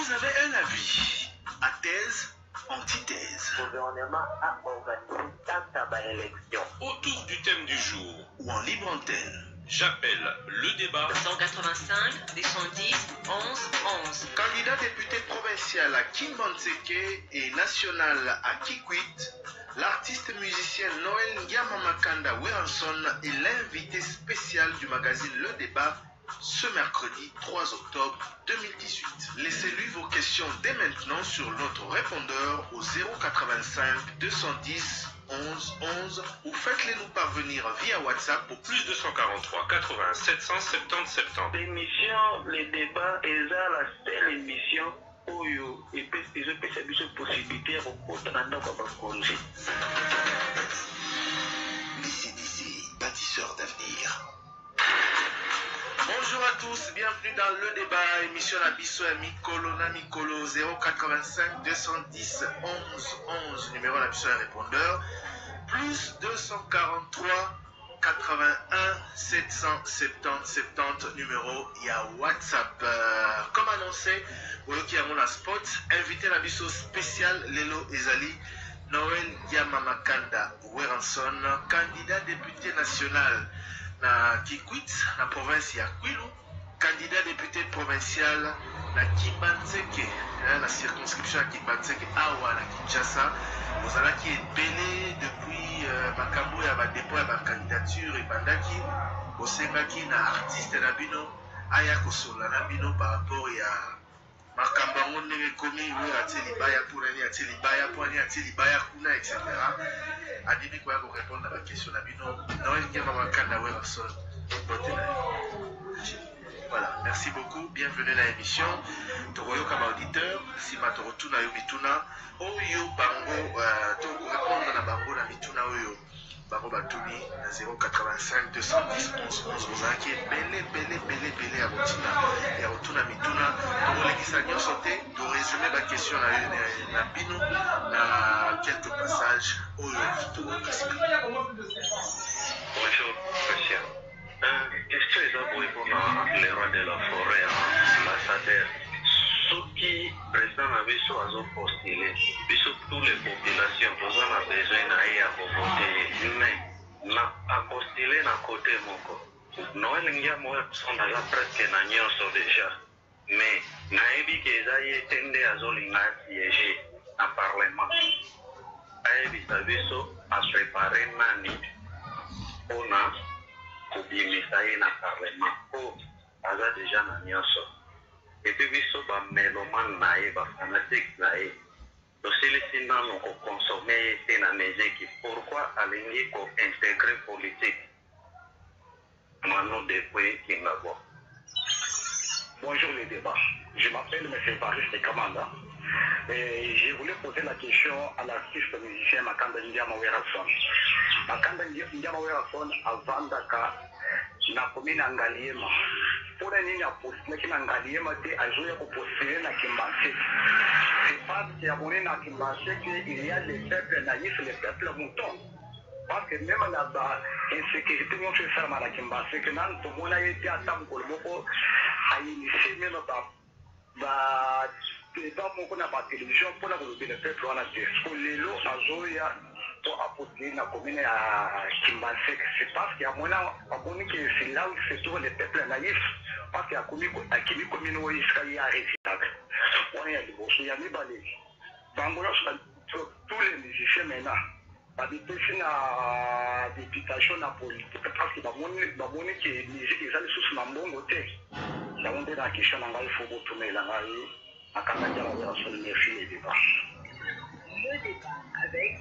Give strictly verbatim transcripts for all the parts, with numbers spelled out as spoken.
Vous avez un avis à thèse, antithèse. Le gouvernement a organisé quatre élections autour du thème du jour ou en libre antenne. J'appelle le débat cent quatre-vingt-cinq, deux cent dix, onze, onze. Candidat député provincial à Kimbantseke et national à Kikwit, l'artiste musicien Noël Yamamakanda Weranson est l'invité spécial du magazine Le Débat ce mercredi trois octobre deux mille dix-huit. Laissez-lui vos questions dès maintenant sur notre répondeur au zéro quatre-vingt-cinq, deux cent dix, onze, onze ou faites-les nous parvenir via WhatsApp au plus deux cent quarante-trois, quatre-vingts, sept cent soixante-dix, soixante-dix. L'émission Le Débat est la seule émission où il peut cette possibilité de congé. Les C D C, bâtisseurs d'avenir. Bonjour à tous, bienvenue dans Le Débat, émission Nabiso et Mikolo, Namikolo, zéro quatre-vingt-cinq, deux cent dix, onze, onze, numéro Nabiso et répondeur, plus deux cent quarante-trois, quatre-vingt-un, sept cent soixante-dix, soixante-dix, numéro, il y a WhatsApp. Euh, comme annoncé, Woloki Amona Spot, invité Nabiso spécial Lelo Ezali, Noël Yamamakanda Weranson, candidat député national na Kikwit, na province ya Kwilu, candidat député provincial na Kimbantseke, la circonscription à Kimbantseke, Awa na Kinshasa. Vous allez qui est belé depuis Makambo ya ba dépôt ya ba candidature et bandaki, osengaki na artiste na bino, aya kosola na bino par rapport ya makambango ndenge komi we ateli baya pour ni ateli baya pour ni ateli baya kuna et cetera. Adibi quoi pour répondre à la question na bino Noël Yamamakanda Weranson. Voilà, merci beaucoup, bienvenue à l'émission. Toroyo comme auditeur, si ma torotuna yo mituna, oyo bango to répondre na bango na mituna oyo. Bango batuni na zéro quatre-vingt-cinq, deux cent dix, onze, onze. Vous avez belé, belé, belé, belé à Rotina. Et à Rotuna Mituna, pour les qui s'agissent sauter, de résumer ma question à Bino, à quelques passages au Bonjour, Christian. Euh, question est d'abord pour les rois de la forêt, l'ambassadeur. Ceux qui président avait choisi de postuler, puisque toutes les populations ont besoin d'aller à voter, mais à postuler d'un côté moko. Noël Yamamakanda sont déjà presque n'agissent déjà, mais naebi que ça y est tendé à zolinga siéger en parlement. Aebi sabiso à préparer nani on a kubimisai na parlement pour aza déjà n'agissent. Et puis, biso ba meloman nae, ba fanatique nae. Aussi, les sinon, on consommer na musique. Pourquoi aller ko intégrer politique? Maintenant, des points qui n'avons. Bonjour les débats. Je m'appelle M. Bariste Kamanda. Et je voulais poser la question à l'artiste musicien Makanda Weranson. Makanda Weranson avant d'aka na commune Ngaliema. Pour un nini a postulé na Ngaliema te a joué pour postuler na Kimbantseke. C'est parce qu'il y a moné na Kimbantseke qu'il y a les peuples naïfs, les peuples moutons. Parce que même la insécurité, on fait ça à Kimbantseke, nan to mona été à tam kolmoko a initié même ba ba pas mon na ba télévision pour la le peuple on a des skolelo azoya pour apporter la commune à Kimbantseke. C'est parce qu'il y a moyen à monér que c'est là où se trouvent les peuples naïfs. Parce qu'il y a commune à qui commune où il y a résidable. On est à l'époque, il y a mis balé. Bangola tous les musiciens maintenant. Habiter sur la députation la politique parce que la monnaie qui est musique les allées sous ma bon côté. La monnaie dans la question il faut retourner là à Canada on va sur les filles et débat. Le débat avec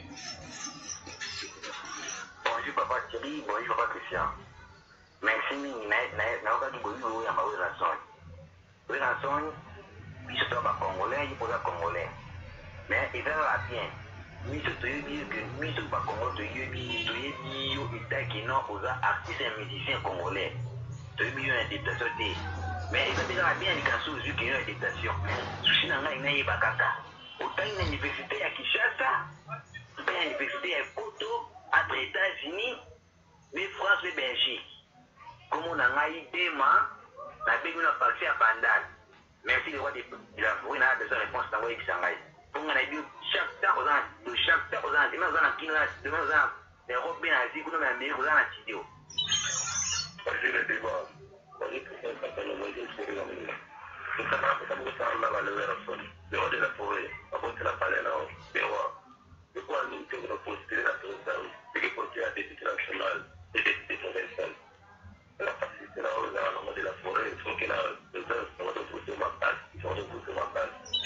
Bonjour papa Thierry, bonjour papa Christian. Merci na na pas du bonjour ya Weranson. Weranson biso to ba congolais il pose congolais. Mais il va la bien. Miso to yebi que miso ba Congo to yebi to yebi yo itaki non aux artistes et musiciens congolais. To yebi yo invitation té. Mais il va déjà bien les cas sous yeux qui ont invitation. Souci na ngai na yeba kaka. Autant une université à Kinshasa, une université à Porto, entre États-Unis, mais France et Belgique. Comme on a eu des mains, la Belgique a passé à Bandal. Merci le roi de la forêt n'a besoin de réponse dans le Shanghai. Pour qu'on ait dit chaque temps aux gens, de chaque temps aux gens, demain aux gens qui nous demain aux gens, les Européens asiatiques, nous même les aux gens à Tidéo. Parce que le débat, on est tout ça quand on voit des choses dans le monde. Tout ça, ça vous parle là, le verre sol, le roi de la forêt, avant que la palais là, le roi. Le roi nous fait une posture à tout ça, et qui porte à des députés nationaux et des députés provinciaux. La facilité là, aux gens de la forêt, il faut que là, les gens sont retrouvés mental, ils sont retrouvés mental.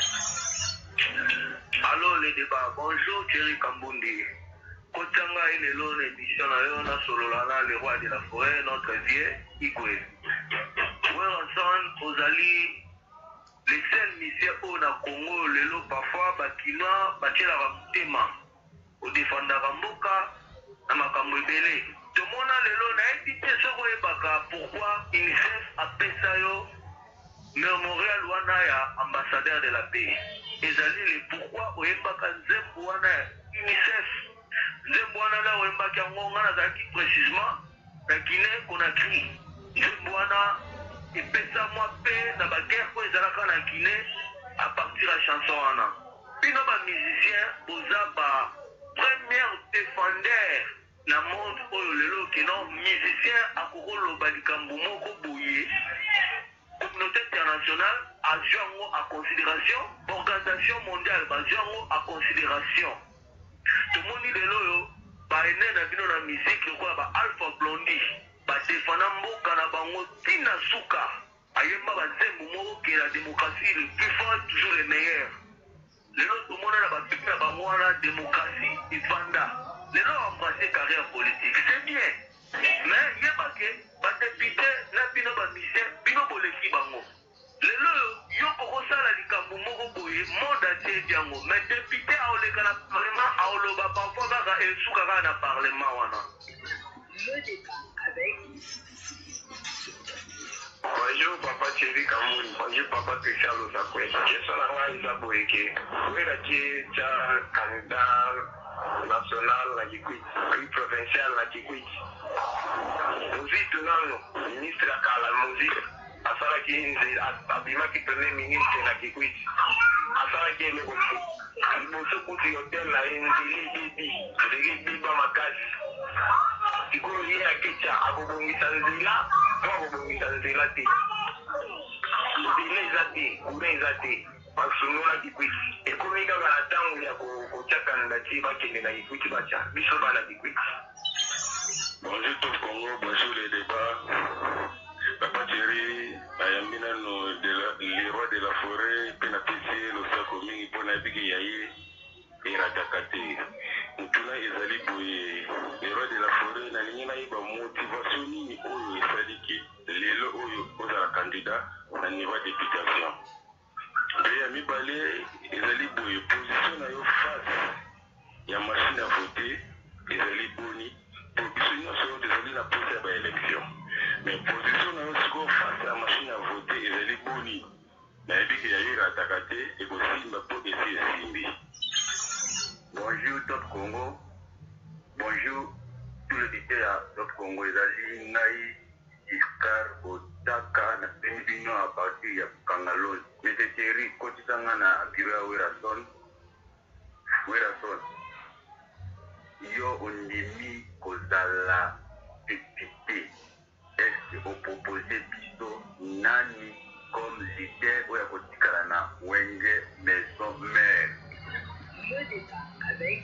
Alors les débats, bonjour Thierry Kambundi. Kotanga et les lots émission à Yona Sololana, le roi de la forêt, notre vieux Igwe. Weranson, Ozali, les seuls missions au Congo, les lots parfois, Bakina, Bachela Ramtema, au défendant Ramboka, Namakambo Bele. Tout le monde a les lots, n'a évité ce Baka, pourquoi UNICEF a Pesayo, Mémorial Wanaya, ambassadeur de la paix. Ezali le pourquoi oyembaka nzembo wana UNICEF nzembo wana la oyembaki yango nga nazalaki précisément na Guinée Conakry nzembo wana epesa mwa mpe na baguerre oyo ezalaka na Guinée à partir ya chanson wana bino bamusicien boza ba première défendeur na monde oyo lelo keno musicien akokoloba likambo moko boye communauté internationale a joué en considération, l'organisation mondiale a joué en considération. Tout le monde dit que l'eau, par une dans la musique, le quoi, Alpha Blondie, bah défendant Mboka na bango Tina Souka, ayemba ba zembo que la démocratie le plus fort toujours le meilleur. Le lot tout le monde a ba pique na bango la démocratie et vanda. Le lot embrasser carrière politique, c'est bien. Mais il y a pas que ba député na bino ba misère, bino boleki bango. Lelo yo kokosala likambo moko boye monde atie biango mais député aoleka na parlement aoloba parfois kaka esuka kaka na parlement wana. Le débat avec bonjour papa Thierry Kambouni, bonjour papa Christian Losakwe. Question na ngai eza boye ke oyelaki tya candidat national na Kikwit provincial na Kikwit mozitu nano ministre akala mozitu asalaki nze abimaki premier ministre na Kikwit asalaki eloko liboso kuti hotel na ye nzeli bibi nzeli biba makasi sikoyo ye akitya akobongisa nzela po akobongisa nzela te nzela eza te courant eza te basungola Kikwit ekomi kaka na ntango ya kotya kandidati bakende na Kikwit batya biso bana Kikwit. Bonjour tout Congo, bonjour les débats. Papa Thierry, Ayambinano, les rois de la forêt, Penapécé, l'Osako Mingi, Ponabiki Yaye, et Ratakate. Mutuna Ezali Boye, les rois de la forêt, Nanina Iba, motivation Nini Oyo, Sadiki, Lelo Oyo, Oza candidat, na niveau de députation. Et Ami Balé, Ezali Boye, position na yo face, ya machine à voter, Ezali Boni, position sur Ezali la posée à l'élection. Mais position na yo siko face à la machine à voter, Ezali Boni, na yebi ki ya yo ratakate, et aussi ma po esi esimbi. Bonjour Top Congo, bonjour tous les auditeurs à Top Congo, Ezali Nai, Iskar, Otaka, na Pembino à partir ya Kangalon. Monsieur Thierry, Kotitanga na Bira Werason, Werason. Yo ondimi kozala député. Est-ce que vous proposez biso nani comme leader ou ya kotikala na Wenge Maison Mère? le débat avec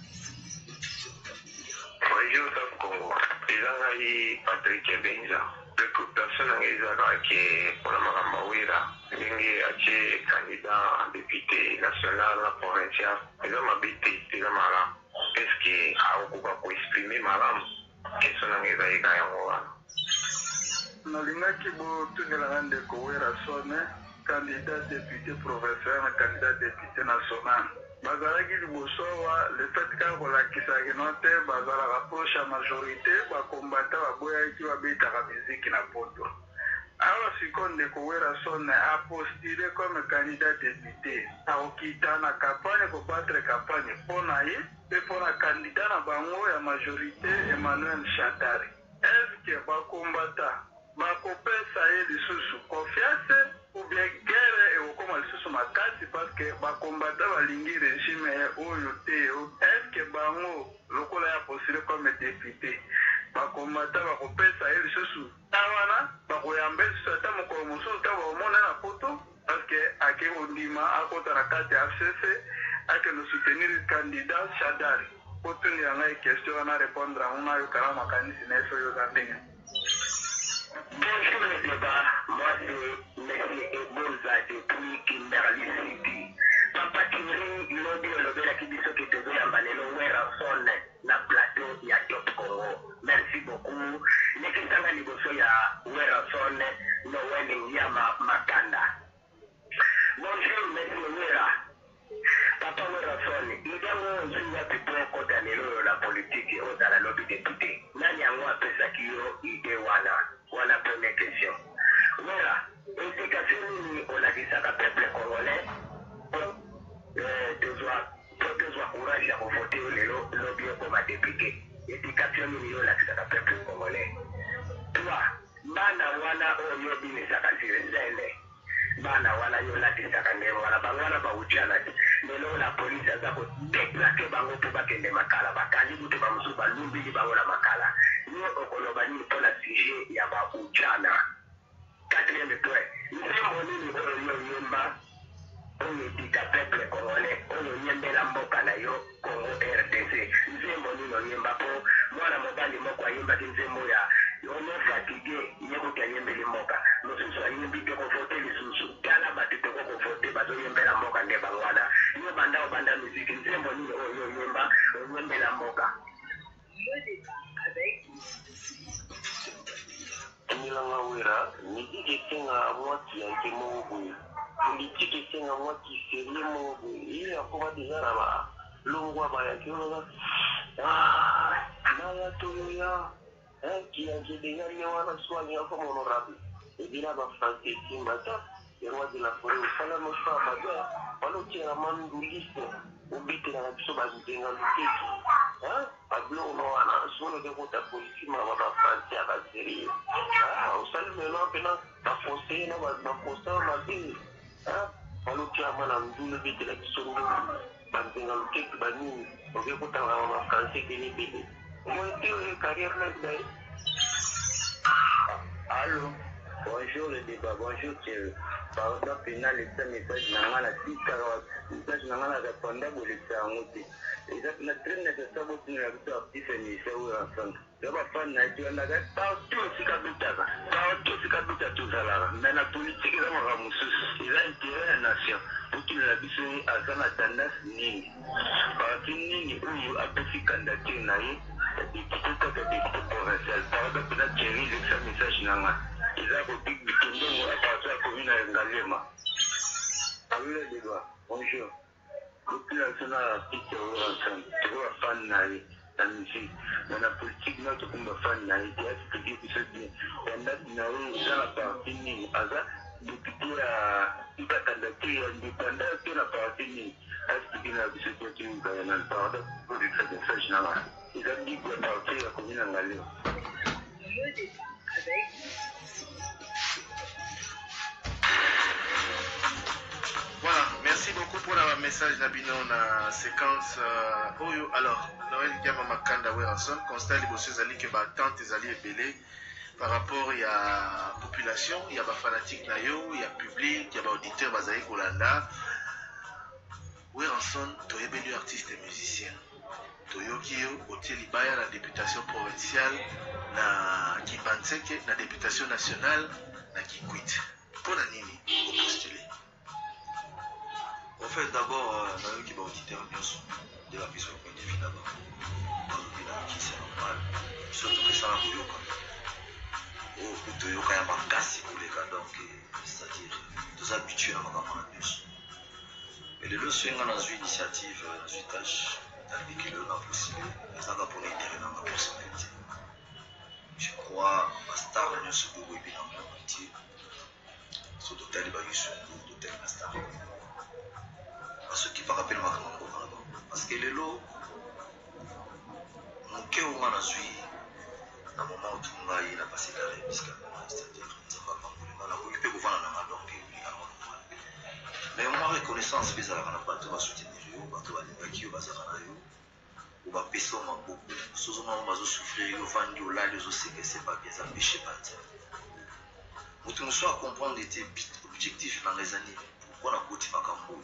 bonjour Top Congo, ezanga yi Patrick Benza. Préoccupation nanga ezaka ke mpona makambo awira ndenge atie candidat député national na provincial eza mabe te eza malamu. Est-ce que akokoka koexprime malamu? Question nanga ezalika yango wana. Nalingaki botundelanga ndeko Werason, candidat député provincial na candidat député national. Bazalaki liboso wa le fait kaka kolakisaki no te bazalaka proche ya majorité bakombata baboyaki babetaka miziki na poto. Awa siko ndeko Werason apostulé comme candidat député akokita na campagne kobattre campagne mpo na ye mpe mpo na candidat na bango ya majorité Emmanuel Chatari. Est-ce que bakombata bakopesa ye lisusu confiance ou bien guerre et okoma lisusu makasi parce que bakombata balingi régime oyo te. Est-ce que bango lokola ya postulé comme député bakombata bakopesa ye lisusu tawana bakoyamba lisusu ata mokolo mosusu ta baomona na poto parce que ake ondima akota na kati ya F C C ake no soutenir candidat Shadari potuni yanga question wana répondre à una yo kala makanisi na eso yo zandenge. Bonjour le débat, moi c'est Monsieur Eboza depuis Kimberley City. Papa Thierry, lobby lobby la kibiso qui te veut emballer wera son na plateau ya Top Congo. Merci beaucoup. Nekitanga liboso ya wera son no wele yama makanda. Bonjour Monsieur Wera. Papa wera son, idango nzuya pipo kota lelo la politique au dans la lobby député. Nani yango apesa kiyo ide wana. Voilà la première question. Voilà. Éducation, on a dit ça à peuple congolais. Pour que soit courage à voter le lobby comme député. Éducation, on a dit ça à peuple congolais. Toi, bana wana oyo bini saka sirenzele. Bana wana yo la tisaka ngemo wana bangwana ba ujana. Lelo la police azako déplaquer bango to bakende makala bakali buto ba musuba lumbi bango la makala. Nous okolobani pour la sujet ya ba ujana. Quatrième point, nous sommes ni oyo yemba oyo dika peuple congolais oyo yembela mboka na yo Congo R D C. Nous sommes ni yemba po mwana mobali moko ayemba nzembo ya ono fatigué yeko kanyembele mboka. Nous sommes yembi ko voter lisusu. Kala batete ko voter bazo yembela mboka nde bangwana. Yo banda obanda musique nzembo ni oyo yemba yembela mboka. Le débat avec Milanga wera, midi kesenga mwaki ya kemobu. Politique kesenga mwaki serie mobu. Ili akoma déjà na ba longwa ba ya kiona. Ah, na ya toya. Eh, qui a qui déjà ni wana soigné comme honorable. Et bien ba français kimata, le roi de la forêt, fala no fa ba. Palo tira manduliste. Ubiti na biso ba ndenga lukeki. Hein? Pablo no ana solo de kota politique ma ba français à la série. Ah, au salut maintenant maintenant ba foncé na ba ba foncé ma vie. Hein? Palo tira mana ndule biti la biso ba ndenga lukeki ba ni. Oke kota ba français kini bidi. Moi tu carrière là dai. Allô, bonjour le débat, bonjour Thierry. Pardon, final, le message n'a pas six carottes, le message n'a pas répondu pour les faire monter. Et ça, c'est très nécessaire pour nous la petite émission ou ensemble. Je vais faire une étude, on a partout aussi qu'habiter, partout aussi qu'habiter tout ça là. Mais la politique, ils ont ramassé, ils ont intérêt à la nation. Pour qu'ils la puissent à sa tendance, ni. Parce que ni, ou à petit candidature, naïe, député, député provincial. Pardon, peut-être Thierry, le message n'a pas. Ils ont beaucoup de temps à partir de la commune à Ngalema. Allô le débat, bonjour. Depuis la zone à la petite ensemble, tu vois, fan naïe, la musique, dans la politique, notre combat fan naïe, tu as expliqué que c'est bien. On a naïe dans la partie ni, Aza, député à toute la candidature indépendante de la partie ni, expliqué la vie sur tu as un pardon pour le fait de faire général. Ils ont dit que la partie de la commune à Ngalema. le débat avec Voilà, merci beaucoup pour le message Nabino na séquence euh, Oyo. Alors, Noël Gama Makanda Weranson, constat les zali que ba tante zali ebele par rapport il y a population, il y a ba fanatique na yo, il y a public, il y a ba auditeur bazali kolanda. Weranson toyebeli artiste et musicien. Toyoki yo oteli baya la députation provinciale na Kipanseke na députation nationale na Kikwit. Pona nini au postuler? En fait, d'abord, euh, qui va auditeur de la vision qu'on est finalement. Qui c'est normal. Surtout que ça va vous yoka. Oh, pour te yoka, il y a ma casse pour les gars. Donc, c'est-à-dire, nous habitués à ma news. Et les deux swing dans une initiative, dans une tâche, avec le n'a possible. Et ça va pour l'intérêt dans ma personnalité. Je crois, ma star, nous sommes beaucoup dans le monde entier. Sur l'hôtel, il va y avoir un hôtel, ma star. Ce qui va rappeler ma grande parce que les lots, mon cœur a suivi dans le moment où tout le monde a passé la rémise, c'est-à-dire que nous avons pas on a occupé pour voir la donc mais moi reconnaissance vis à la bateau va soutenir yo bateau va linga qui va zana yo ou va pesa ma beaucoup souvent on va souffrir yo vandi au là les aussi que c'est pas bien ça péché pas pour tout nous soit comprendre était objectif dans les années pourquoi on a côté makambo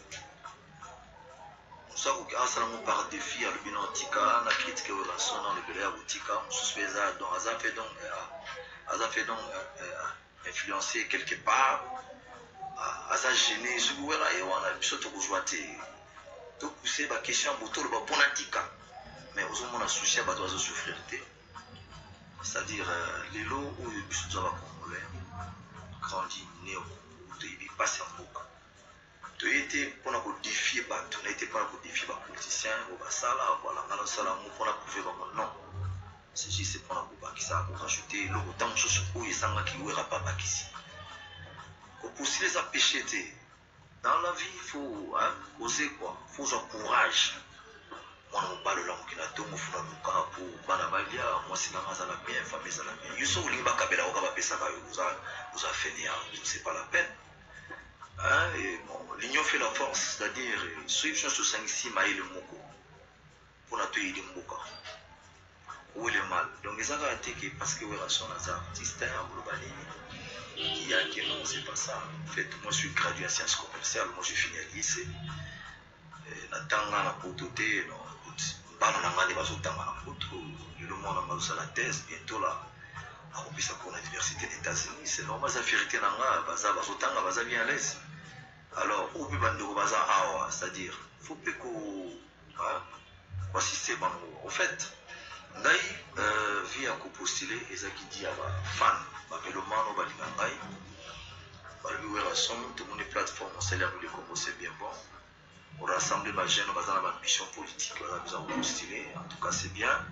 ça vous grâce à mon par défi à le bilan tika na critique relation dans le béla tika on suspect ça donc ça fait donc ça fait donc influencer quelque part à ça gêner ce gouvernement et on a besoin de rejoindre tout pousser la question pour tout le bon tika mais aux hommes on a souci à doit souffrir c'est-à-dire les lots où ils sont congolais grandi né au début passé en boucle tu étais pour nous défier tu n'étais pas pour défier les politiciens ou bah ça là voilà alors ça là pour nous prouver vraiment non c'est juste pour nous pas qui ça pour rajouter le temps de choses où ils sont qui ouera pas pas ici pour si les empêcher dans la vie il faut hein oser quoi faut avoir courage moi on parle là qui n'a tout mon frère mon cas pour banabalia moi c'est dans la bien famille ça la bien you so limba kabela ou kabela ça va vous a vous a fait c'est pas la peine. Hein, et bon, l'union fait la force, c'est-à-dire suivre sur cinq six maïs le moko pour la tuer le moko. Où est le mal? Donc les gens été que parce que ouais sont des artistes en globalité, il y a que non c'est pas ça. En fait moi je suis gradué en sciences commerciales, moi j'ai fini à lycée. Natanga na pototé, non, pas na ngani bazotanga na poto, le monde a mal la thèse bientôt là. On ça pour l'université des États-Unis, c'est normal, ça fait rester dans la base, bazotanga, baza bien à l'aise. Alors, où peut bando baza awa, c'est-à-dire, faut que qu'on assister bango. En fait, ngai via ko postuler ezaki dit aba fan, ba melomano ba lingai, ba lui rason tout mon plateforme, c'est là où le Congo c'est bien bon. On rassemble les jeunes baza na ambition politique, baza besoin de postuler, en tout cas c'est bien.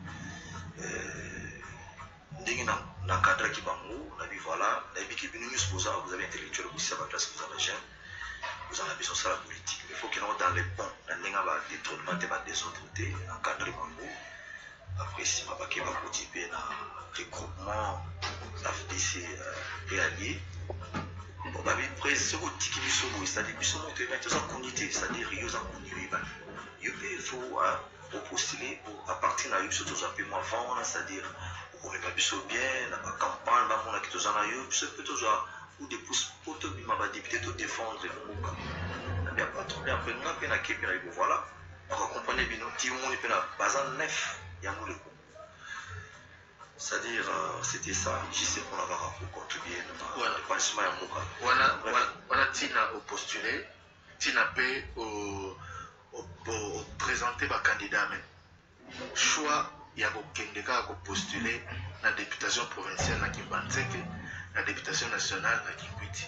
Ndenge na na cadre qui bango on a vu voilà la vie qui vient nous supposer vous avez intellectuel aussi ça va classe vous avez jeune vous en avez besoin de la politique mais il faut qu'il y ait dans les ponts la ndenge va détournement de des autres côtés en cadre bango après si ma baké va participer dans regroupement la F D C et alliés bon bah après ce qui qui biso c'est-à-dire biso monter mettre ça communauté c'est-à-dire ils ont connu il faut pour postuler pour à partir de là ils se tous un peu moins fort c'est-à-dire on est pas bien dans la campagne là on a qui tous en ailleurs c'est plutôt genre ou des pouces pour te m'a pas député de défendre le mot il y a pas trop bien après on a peine à qui puis voilà on va comprendre bien ti on est peine à bazan neuf il y a le c'est-à-dire c'était ça je sais qu'on va pour contribuer voilà pas seulement à moi voilà voilà tina au postuler tina paie au au présenter ba candidat mais choix il y a des cas qui postuler la députation provinciale na Kimbanzeke, la députation nationale na Kikwiti.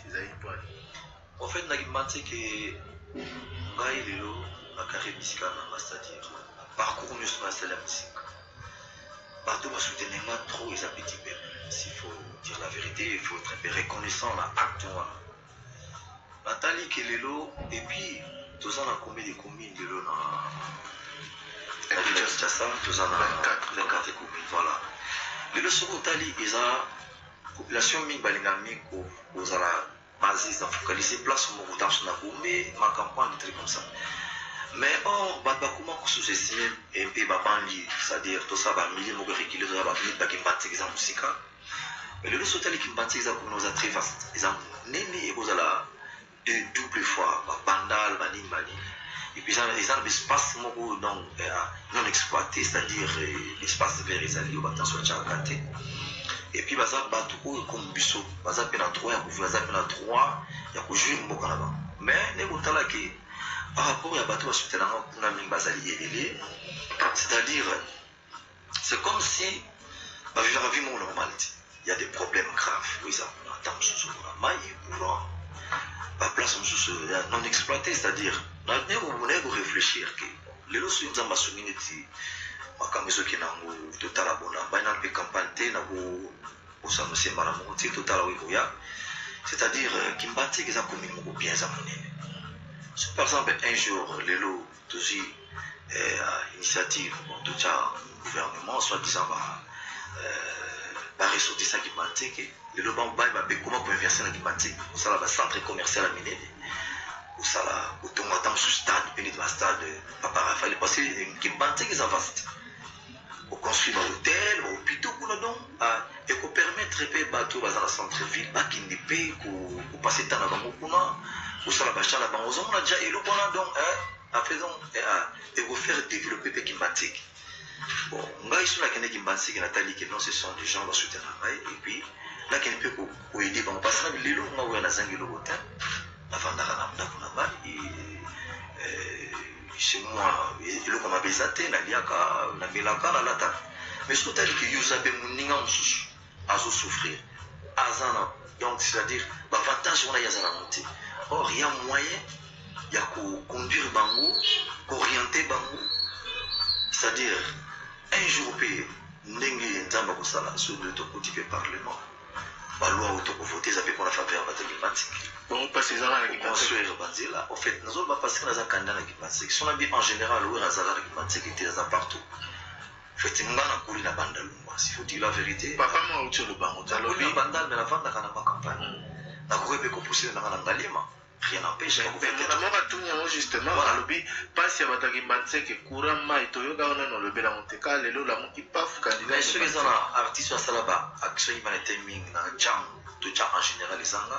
En fait, na Kimbanzeke, ngai lelo na carrière musicale na c'est-à-dire parcours mieux sur la musique. Bateau va soutenir trop les petits peuples. S'il faut dire la vérité, il faut être un peu reconnaissant à l'acte. Nathalie Kelelo et puis tous en a combien de communes de l'eau la ville de Chassa, tous en a vingt-quatre communes, voilà. Le leçon d'Italie, ils ont la population mingalingami aux à la base, ils ont focalisé place au Mokutam mais ma campagne est très comme ça. Mais on va pas comment sous-estimer un peu Babandi, c'est-à-dire tout ça va milliers de qui les ont mis par Kimbanti, exemple musique. Mais le leçon d'Italie Kimbanti, ils ont comme très vaste. Ils ont néné et vous allez deux double fois, Bandal, Bani, Bani. Et puis ils ont un espace non exploité, c'est-à-dire l'espace vert et alliés au bâtiment sur Tchakate. Et puis ils ont battu comme Bissot, ils ont fait la trois, ils ont fait la trois, il y a joué un peu là-bas. Mais les bouteilles qui par rapport à Bateau Soutenant, on a mis Bazali et c'est-à-dire, c'est comme si la vie la vie normalité. Il y a des problèmes graves, oui, ça, on attend sous la maille, courant, la place non exploitée, c'est-à-dire, on a réfléchir que les lois sont en maçonnerie, ma camisole qui n'a pas total abonné, bah il n'a pas campagne, n'a pas ça nous semble à monter total oui, c'est-à-dire, qui me battait qu'ils ont commis bien ça par exemple, un jour, les lots de euh, initiative, bon, tout ça, gouvernement, soit disant, bah, euh, baressortisa Kimanteke lelo bambai babe comment converser na Kimanteke osala ba centre commercial à Minene osala otonga tam sous stade pene de stade Papa Raphaël parce que Kimanteke est vaste on construit un hôtel un hôpital kuna donc et ko permettre pe bato baza na centre ville bakindi pe ko ko passer temps na bango kuna osala ba chala bango on a déjà elo kuna donc en faisant et vous faire développer pe Kimanteke. Bon, ngai sur la kende Kimanteke Nathalie que non ce sont des gens qui soutiennent et puis là qui peut ko aider bon parce que lelo nga na zangi lo botin avant d'arana ndako na ba et chez moi le comme abezate na liaka na melaka na lata mais ce que que yuza be muninga mususu azo souffrir azana donc c'est-à-dire l'avantage on a yazana monter or il y a moyen il y a ko conduire bango orienter bango c'est-à-dire un jour pe ndenge nzamba ko sala sur le to côté parlement ba loi auto ko voter ça peut pour la faveur de Kimanteke bon passer ça na Kimanteke là en fait nous va passer dans un candidat na Kimanteke si on a dit en général où Razala Kimanteke était dans partout en fait ngana kuli na bandal il faut dire la vérité papa moi auto le bango za lobi bandal mais la vente na ma campagne na ko be ko pousser na ngalima rien n'empêche que justement voilà lobby passe ya bataki Kimanteke courant mai toyoka ona no lobela monteka lelo la moki paf candidat ceux qui sont artistes à salaba action humanitaire ming na jam to jam en général les anga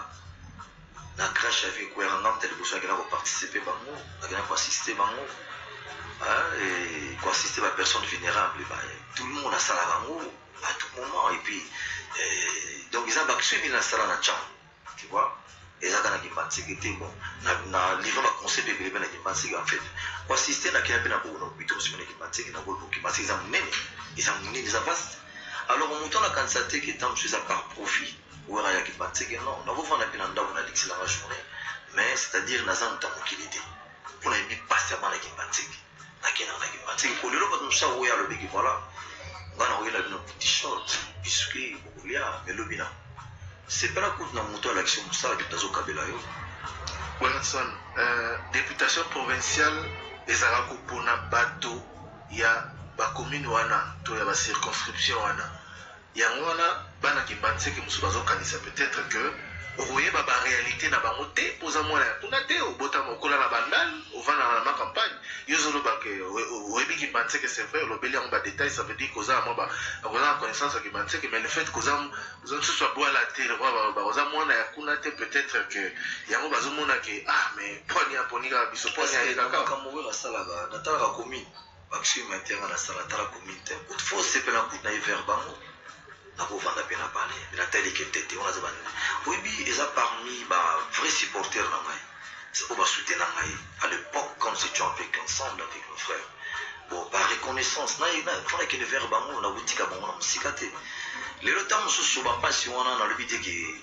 na crash avec quoi ngam tele boso akela ko participer bango akela ko assister bango hein et ko assister ba personnes vulnérables ba tout le monde a sala bango à tout moment et puis donc ils ont action na sala na jam tu vois et ça kana Kimanteke était bon na na livre ma conseil de bébé na Kimanteke en fait pour assister na kina pena pour no plutôt sur Kimanteke na pour Kimanteke ça même ils ont mené des vaste alors on monte na candidaté qui est chez ça par profit ou à Kimanteke non on va voir na pena ndabo na dixi la journée mais c'est-à-dire na za ntango kilité pour na mi passer à na Kimanteke na kina na Kimanteke pour le lot comme ça ou ya le big voilà ngana ou la no petit short biscuit ou ya mais le bina c'est pas la courte na moto à l'action ça la bitazo kabela yo Wilson euh députation provinciale ezala ko pona bato ya ba commune wana to ya ba circonscription wana yango wana bana Kimanteke musu bazo kanisa peut-être que oye ba ba réalité na bango te poza mona kuna te obota mokola na bandal ovana na ma campagne yozolo ba ke oyebi Kimanteke c'est vrai lobeli en ba détail ça veut dire que oza moi ba oza connaissance ya Kimanteke mais le fait que oza oza soit boire la terre ba ba oza mona ya kuna te peut-être que yango bazo mona que ah mais poni aponi ka biso poni ya kaka kama wewe sala ba natala ka commune action humanitaire na sala tala commune te faut c'est pena kuna hiver bango na ko vanda pena parler mais la telle qui était on a zabana oui bi eza parmi ba vrais supporters na ngai c'est pour ba soutenir na ngai à l'époque comme si tu en avec ensemble avec nos frères bon par reconnaissance na ina fallait que le verbe bango na butika bango na musikate lelo tamu susu ba pasi wana na lobité qui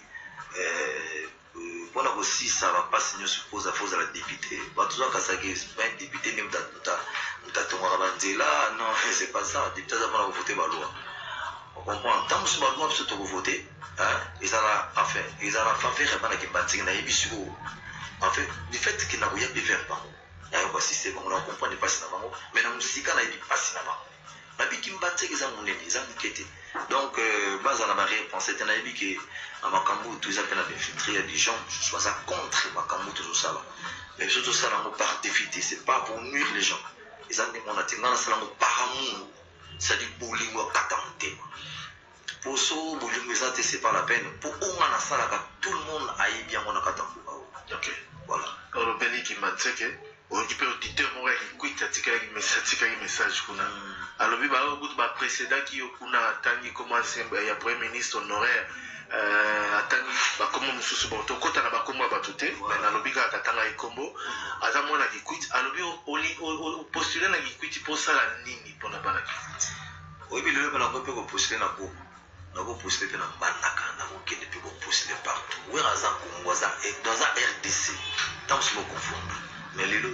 euh bona aussi ça va pas signer suppose à fausse à la députée ba toujours kasaki pas député même ta ta tonga banzela non c'est pas ça député ça va voter ba loi on comprend tant que ce balou se trouve voter hein ils ont enfin ils ont faveur à Kimanteke na yebisuko en fait du fait qu'il n'a rien pu faire pas il y a un système on comprend pas ça mais na musika na yebi passer na ba na bi Kimanteke za munene za mukete donc base na ba réponse na yebi que à makambo tous appellent à infiltrer des gens je sois ça contre makambo tout ça mais surtout ça là par défiter c'est pas pour nuire les gens ils ont demandé à tenir ça là par amour ça dit bolingo katamte pour ça bolingo ça c'est pas la peine pour on a ça là tout le monde aille bien on a katambu ok voilà alors beli Kimanteke on peut auditeur mon gars qui quitte atika qui message atika qui message kuna alors bi ba au bout ba précédent qui kuna tangi commencer ya premier ministre honoraire euh atangi ba comme mususu bon to kota na ba komba ba tuté mais na lobika katanga ikombo aza mona ki quitte alors bi o postuler na ki quitte pour ça la nini pour na bana ki oui bi le bana ko pe ko postuler na ko na ko postuler pe na banaka na ko kende pe ko postuler partout oui aza kongo za dans un R D C tant se mo confondre mais lelo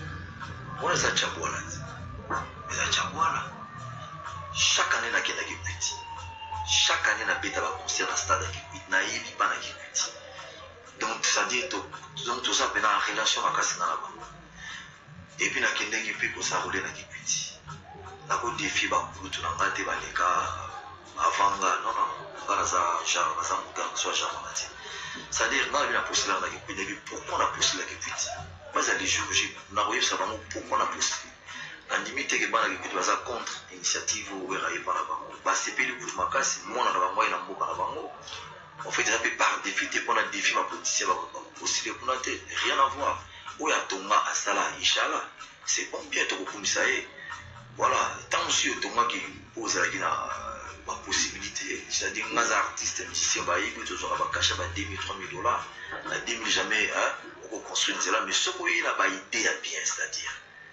on a ça chabwala mais ça chabwala chaque année na kenda ki quitte chaque année na beta ba concert na stade ki quitte na yebi bana ki quitte donc ça dit tout donc tout ça pena en relation avec kasina là et puis na kende ki pe ko ça rouler na ki quitte na ko défi ba kutu na ngate ba leka avant nga non non nga naza genre naza mokanga soit genre mati c'est-à-dire nga na postula na ki puis pourquoi na postula ki puis pas à les jours j'ai na koyebisa bango pourquoi na postula andimi te ke bana ki puis baza contre initiative ouvert et par bango basepeli kutu makasi mona na bango ina mboka na bango en fait ça peut par défi te pona défi ma politicien ba postula kuna te rien à voir oya tonga asala inshallah c'est bon bien to kokumisa e voilà tant si tonga ki pose la na ma possibilité, c'est-à-dire les artistes musiciens bah ils peuvent toujours avoir caché bah deux mille trois mille dollars, à deux mille jamais hein, on construire cela mais ce qu'on a bah idée à bien, c'est-à-dire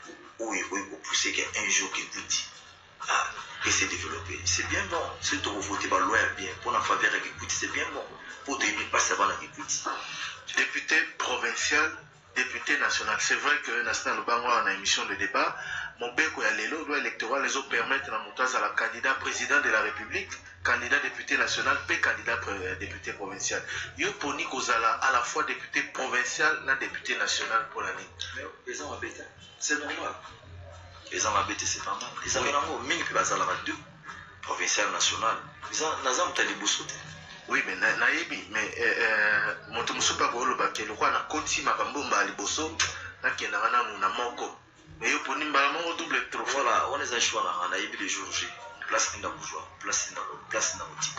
où il faut pousser qu'un jour qui écoute ah et se développer, c'est bien bon, c'est de voter bah loin bien pour la faveur qui écoute c'est bien bon, pour te pas savoir qui écoute. Député provincial, député national, c'est vrai que national le Bango en émission de débat. Mon père, les lois électorales les ont permettre à monter à la candidat président de la République, candidat député national, puis candidat député provincial. Yo poni kozala à la fois député provincial et député national pour l'année. Mais les gens m'embêtent, c'est normal. Les gens m'embêtent, c'est pas mal. Les gens m'embêtent, même que bazala deux, provincial, national. Les gens n'azam tali boussote. Oui, mais naïbi, mais mon tomo soupa golo baké le roi na koti makambomba aliboso na kenana na moko. Mais il faut une double trop. Voilà, on les a choisi, on a eu les jours J, place dans la bourgeois, place dans place dans l'outil.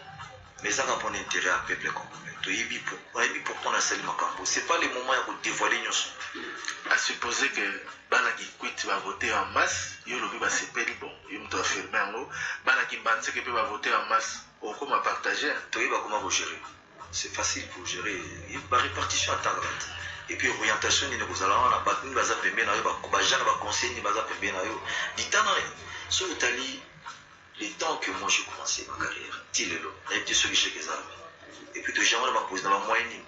Mais ça, quand on est intérêt à peuple congolais, tu y es pour qu'on a salué Makambo. Ce n'est pas le moment de dévoiler nous. À supposer que Banaki Quit va voter en masse, il y a le va se payer bon, il doit affirmer en haut. Banaki Banse qui peut voter en masse, au comment partager. Tu y vas comment vous gérer. C'est facile pour gérer. Il y a une répartition à temps. Et puis orientation ni vous allez on a pas ni baza pembe na yo ba jana ba conseil ni baza pembe na yo ditana so utali les temps que moi j'ai commencé ma carrière tilelo et puis ceux qui chez ça et puis de jamais ma pose dans la moyenne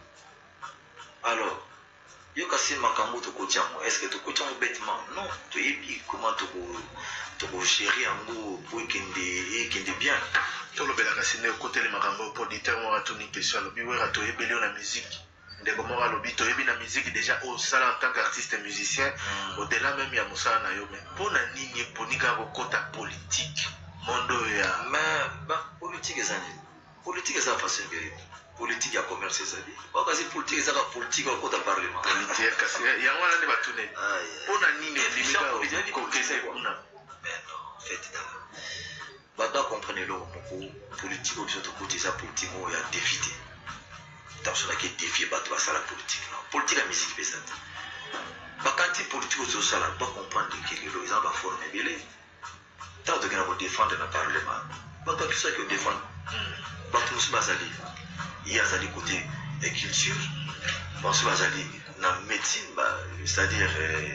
alors yo kasi makambo to kotia est-ce que to kotia bêtement non to yebi comment to to gérer en go pour kende kende bien to lo bela kasi ne côté les makambo pour déterminer à ton question lo bi wera to yebeli la musique. De comment on a eu la musique déjà au salon en tant qu'artiste musicien, au-delà même il y a Moussa Nayome. Pour la ligne, pour nous avoir côté politique, mondo ya. Mais bah politique c'est ça. Politique c'est ça façon de politique à commerce c'est ça. Pas quasi politique c'est ça politique au côté parlement. Politique parce que il y a moi là ne va tourner. Pour la ligne, il y a politique qu'est-ce qu'on a. Mais non, faites ça. Bah donc comprenez le mot politique au surtout côté ça politique où il y a défité. Attention à qui défier battre la politique. Politique la musique pesante. Bah quand il politique au social, doit comprendre que les gens vont former belé. Tant de gens vont défendre dans le parlement. Bah pas tout ça que défendre. Bah tout ce bazali. Il y a zali côté culture. Bah ce bazali dans médecine, bah c'est-à-dire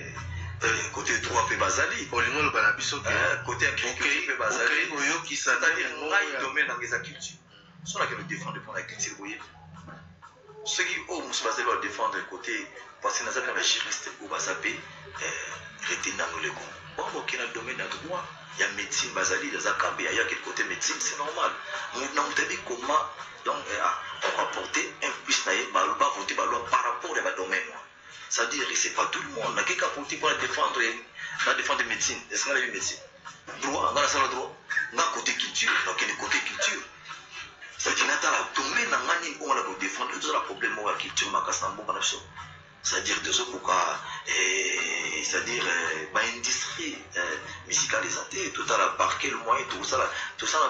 côté droit pe bazali. Olingo le banabiso côté agriculture pe bazali. Oyo qui c'est-à-dire ngai domaine dans les culture. Soit là que le défendre pour la culture, vous voyez. Ceux qui ont se doivent défendre le côté parce que nous avons un juriste ou basapé retenir dans le con. Bon, ok, dans le domaine du droit, il y a médecine basali, il y a Zakabé, il y a quel côté médecine, c'est normal. Nous n'avons pas dit comment donc on apporter un plus naïf, bah va voter bah par rapport à le domaine. C'est-à-dire que c'est pas tout le monde. On a quelqu'un pour pour défendre la défendre la médecine. Est-ce qu'on a une médecine? Droit, on a ça le droit. On a côté culture, donc il y a côté culture. C'est-à-dire que nous avons défendre le problème de la culture, c'est-à-dire de ce c'est-à-dire l'industrie musicalisée, tout à la parquet, le moyen, tout ça, tout ça,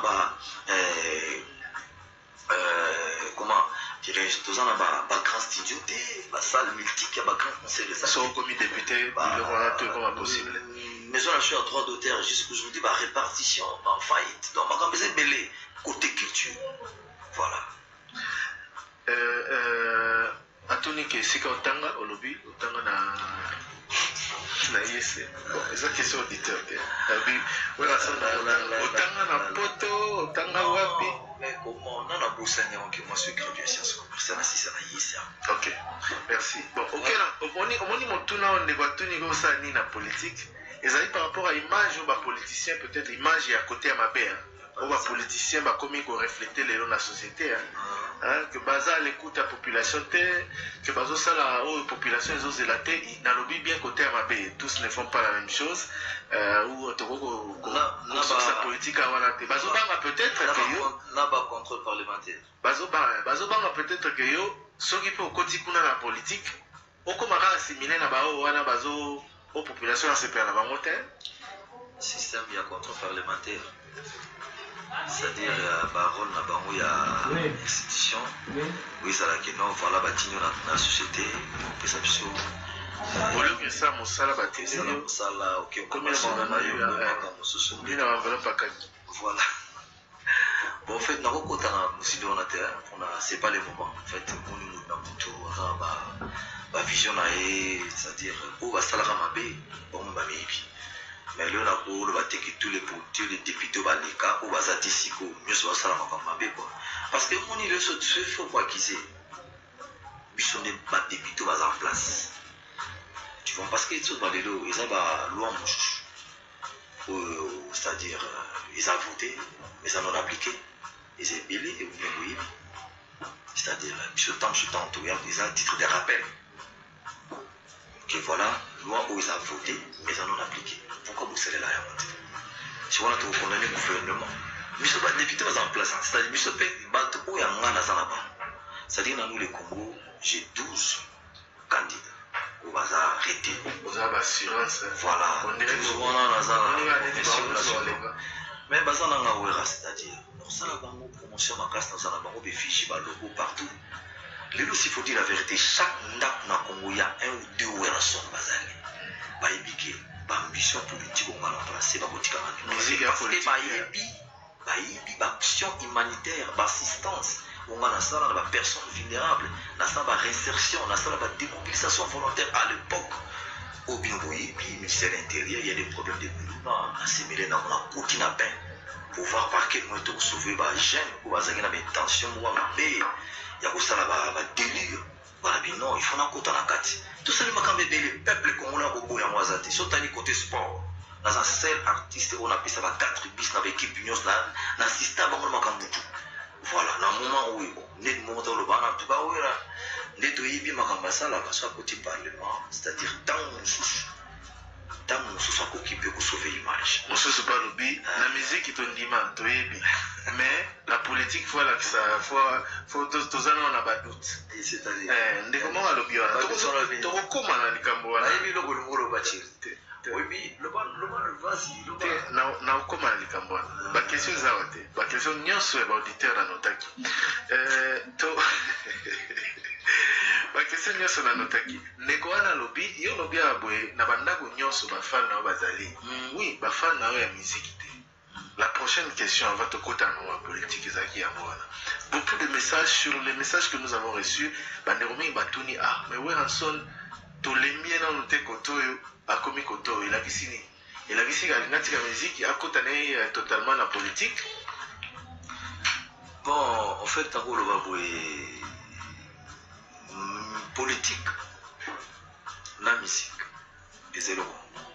comment dirais-je, tout ça, il y a grand studio, la salle multique, il y a grand conseil de ça. Sont comme député, il aura tout comme possible. Maison là, je suis en droit d'auteur, jusqu'aujourd'hui, la répartition, en faillite, donc on a besoin de côté culture. Voilà. Euh, euh, Anthony, c'est quand on a au lobby, on a na yes. Bon, c'est question auditeur. Voilà, ça on a poto, on a wapi. Mais comment on a bossé que moi je suis gradué en sciences commerciales, si ça na yes. Ok, merci. Bon, ok là, on est on est montuna on est batuni comme ça ni na politique. Et ça par rapport à l'image ou bah politicien peut-être image et à côté à ma père. on va politicien bah comme il faut refléter les dans la société hein, hein que baza l'écoute la population que bazo ça la population ils osent la tête dans le bien côté à ma tous ne font pas la même chose euh, ou toko na sa politique voilà bazo banga peut-être que yo n'a pas contrôle parlementaire bazo banga bazo banga peut-être que yo ceux qui peut côté kuna la politique au comme à assimiler na bao wana bazo aux populations se perdre la banque système il y a contrôle parlementaire. C'est-à-dire barol na bango ya institution oui ça là que non voilà batinyo na la société pesa biso voilà que ça mosala batesi ça mosala OK comme on a eu comme soso bien enveloppe pas voilà bon en fait na kokota na musido na terrain on a c'est pas le moment en fait on nous na muto ba ba vision na e c'est-à-dire où va sala mabe bon ba mibi mais là on va teki tous les tous les députés ba leka ou ba zatisiko mieux soit sala mabe quoi parce que on il se fait faut pas qu'ils biso ne pas députés ba en place tu vois parce que ils sont dans les lots ils ont ba loi mouche c'est-à-dire ils ont voté mais ça non appliqué ils ont belé et oui c'est-à-dire biso tant je tant ils ont titre de rappel que voilà loi où ils ont voté mais ça non appliqué. Pourquoi vous serez là si on a tout condamné le gouvernement mais ce pas député en place c'est-à-dire que ce bateau où il y a un an c'est-à-dire dans nous les Congo j'ai douze candidats au bazar arrêté aux assurances voilà on dirait que on a un mais bazar n'a pas c'est-à-dire pour ça la banque promotion ma classe dans un banque de fiches logo partout les loups il faut dire la vérité chaque ndap na Congo il y a un ou deux ouérations bazar ba ibiki ambition politique on va remplacer ba botika na musique ya politique ba yebi ba yebi ba action humanitaire ba assistance on va na sala ba personnes vulnérables na sala ba réinsertion na sala ba démobilisation volontaire à l'époque au bien oui puis ministère de l'intérieur il y a des problèmes de mouvement assimilé na on côté na pain pour voir par quel moyen to sauver ba jeune ou ba zaki na intention ou ba il y a ko sala ba ba délire voilà bien non il faut na kota na kati tout ça le makambe le peuple congolais bobo ya mwazati sotani côté sport dans un seul artiste on a pris ça va quatre bis dans l'équipe union na na système bango makambutu voilà na moment où bon net moment le bana tout ba wera net yibi makamba sala parce que côté parlement c'est-à-dire dans dans mususu akokipe ko sauver image mususu pas lobby la musique to ndima to yebi mais la politique voilà que ça faut faut tous on a pas doute c'est-à-dire eh ndeko mo lobby wana to ko koma na likambo wana yebi lo bolungolo bachirite oui le bon le bon vas-y le bon na na koma na likambo wana ba question za wote ba question nyonso ba auditeur na notaki euh to ba question nyonso na notaki ndeko wana lobby yo lobby abwe na bandako nyonso ba fan na bazali oui ba fan na ya musique. La prochaine question va te côté en politique Zaki Amouana. Beaucoup de messages sur les messages que nous avons reçus. Banderomi Batouni ah mais ouais Hanson tous les miens dans le kotoyo a commis koto il a visité il a visité la musique à côté totalement la politique. Bon en fait tant que le baboué politique la musique des éloignes.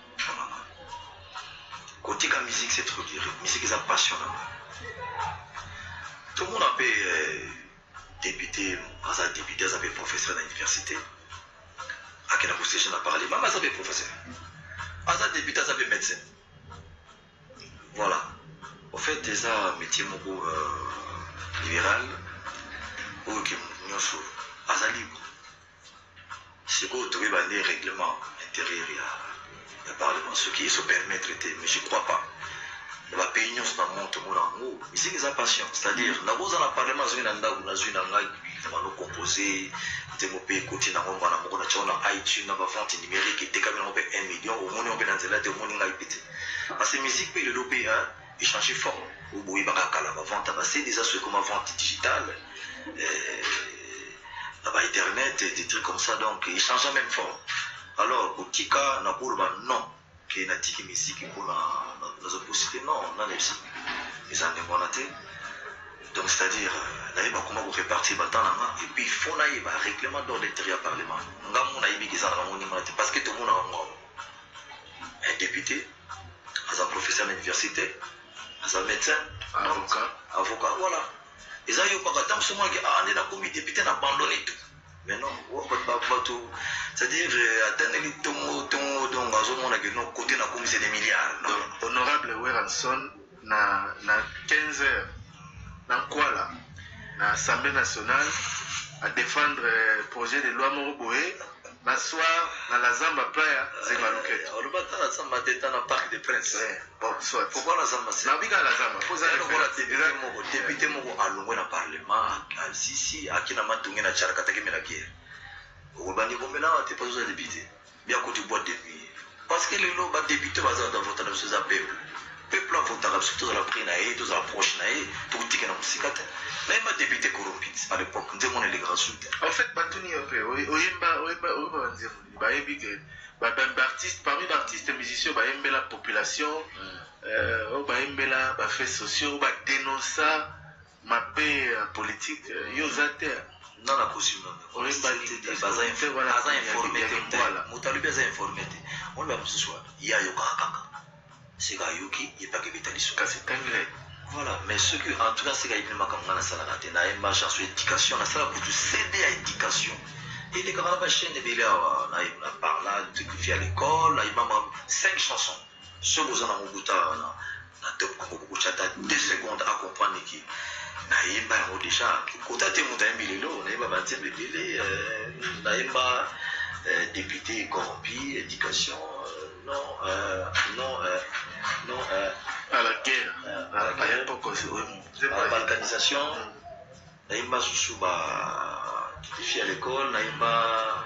Côté la musique, c'est trop dur. La musique est passionnante. Tout le monde a pu euh, débuter, à débuter, à professeur à l'université. À quelle position on a parlé, mais à professeur. À débuter, à médecin. Voilà. En fait, c'est un métier euh, libéral ou qui nous sauve. À libre. C'est quoi trouver des règlements intérieurs. Le Parlement, ce qui se permettre, mais je ne crois pas. Le pays nous dans mon monde en haut, mais c'est des passion. C'est-à-dire, nous avons un Parlement, nous avons un nous composé, nous avons un côté, nous avons un iTunes, nous avons un vente numérique, nous avons un million, au monde, nous avons un parce que la musique, le lobby, il change fort. Au il y a une vente, c'est déjà ce comme une vente digitale, Internet, des trucs comme ça, donc il change même fort. Alors, au Tika, na pourba non, qui na tiki musique pour na na possibilité non, na musique. Les années bonate. Donc c'est-à-dire, na yeba comment vous répartir battant là et puis il faut na yeba règlement d'ordre intérieur parlement. Ngamu na yebi kisa na moni bonate parce que tout le monde a un député, un professeur à l'université, un médecin, avocat avocat voilà eza yo kaka tant seulement que ah nde nakomi député na abandonné tout mais non bato c'est-à-dire atteindre tongo tongo donc azomona que non côté nakomi c'est des milliards non honorable Weranson na na quinze heures na Nkwala na Assemblée nationale à défendre le projet de loi Moroboé na soir na la Zamba Playa Zemaluket. On va dans la Zamba tête dans le parc des Princes. Bon, soit. Pourquoi la Zamba c'est? Na biga la Zamba. Posa le voilà député moko député moko alongwe na parlement si si akina matungi na charaka take mena guerre. Au bani komela te pas aux députés. Bien côté boîte de nuit. Parce que les lots ba député baza dans voter dans ce peuple. Peuple a voté surtout dans la prix na et dans la proche na et pour dire que na musikate. Mais ma député corrompu à l'époque, nous avons les grands soutiens. En fait, Batuni, Oyemba, Oyemba, Oyemba, Oyemba, artiste, parmi les artistes et musiciens, Oyemba la population, Oyemba la fait sociaux, Oyemba dénoncer ma paix politique, Yozate. Non, la possible. Oyemba était bazar informé, bazar informé, voilà. Moutalubi bazar informé. On va ce soir. Il y a Yokaka. C'est Gayoki, il n'y a pas que Vitaliso. C'est anglais. Voilà, mais ce que, en tout cas, c'est qu'il y a une salle à la une marche sur l'éducation, la salle pour céder à l'éducation. Et les camarades chaîne de Bélia, on a parlé de à l'école, il y a cinq chansons. Ce que vous en avez beaucoup, on a deux secondes à comprendre qui. Naïma déjà, quand tu as monté un billet, on a bâti le billet, Naïma député corrompu, éducation, non, non, non. À la guerre, à l'époque aussi, la balkanisation, naïma Soussouba, qui à l'école, naïma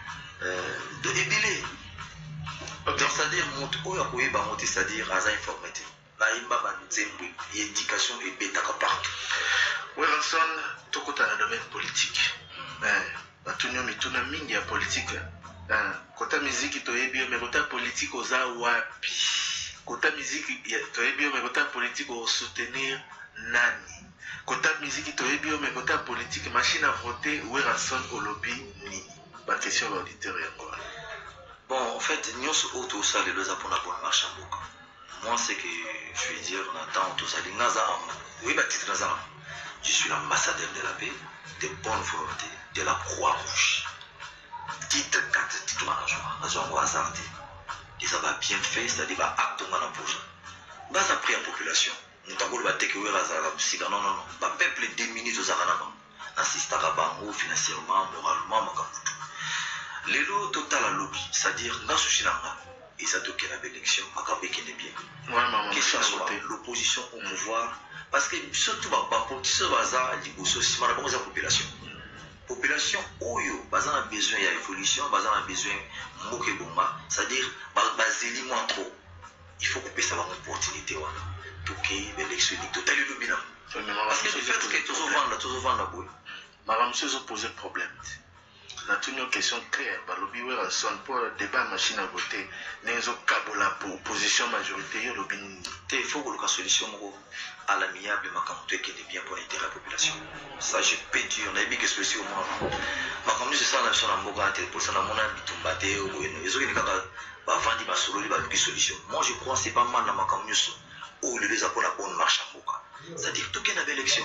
de débile. Donc, c'est-à-dire, c'est-à-dire, à l'information. Naïma, éducation et bêta partout. Weranson, tout dans le domaine politique. Mais, tout le monde est tout le monde est politique. Quand la musique est bien, mais quand la politique aux awapi. Kota musique toyebio mais kota politique au soutenir nani kota musique toyebio mais kota politique machine à voter Weranson au lobby ni pas question auditeur encore. Bon en fait nous auto ça les deux apona pour marcher en boucle. Moi c'est que je veux dire on attend tout ça les naza oui bah titre naza je suis l'ambassadeur de la paix de bonne volonté de la Croix-Rouge titre quatre titre management nazo on va santé. Et ça va bien fait, c'est-à-dire va acte dans la poche. Bas après la population, nous t'avons le que oui non non non, va peuple deux minutes aux aranama, assiste à bango financièrement, moralement, makamutu. Les lots total à lobby, c'est-à-dire dans ce chilanga, et ça toque la élection, makabe qui est bien. Que ce soit l'opposition au pouvoir, parce que surtout va pas pour ce bazar, il faut aussi mal la population. Population oyo bazan a besoin il y a évolution bazan a besoin moke bomba c'est-à-dire bazeli moins trop il faut couper ça une opportunité wana pour que l'élection total le bilan parce que le fait que tous vendre tous vendre boy madame monsieur poser problème na toute une question claire par le biwe Weranson pour débat machine à voter nezo kabola pour opposition majorité yo lobby il faut que la solution à l'amiable makamto qui est bien pour l'intérêt de la population. Ça je peux dire on a dit que c'est au moins makamto c'est ça la sur la mboka pour ça na mona bitumbate ou ezo ki kaka ba vandi ba solo ba luki solution. Moi je crois c'est pas mal na makamto où les deux apôtres la bonne marche en mboka. C'est-à-dire tout qu'il y a une élection.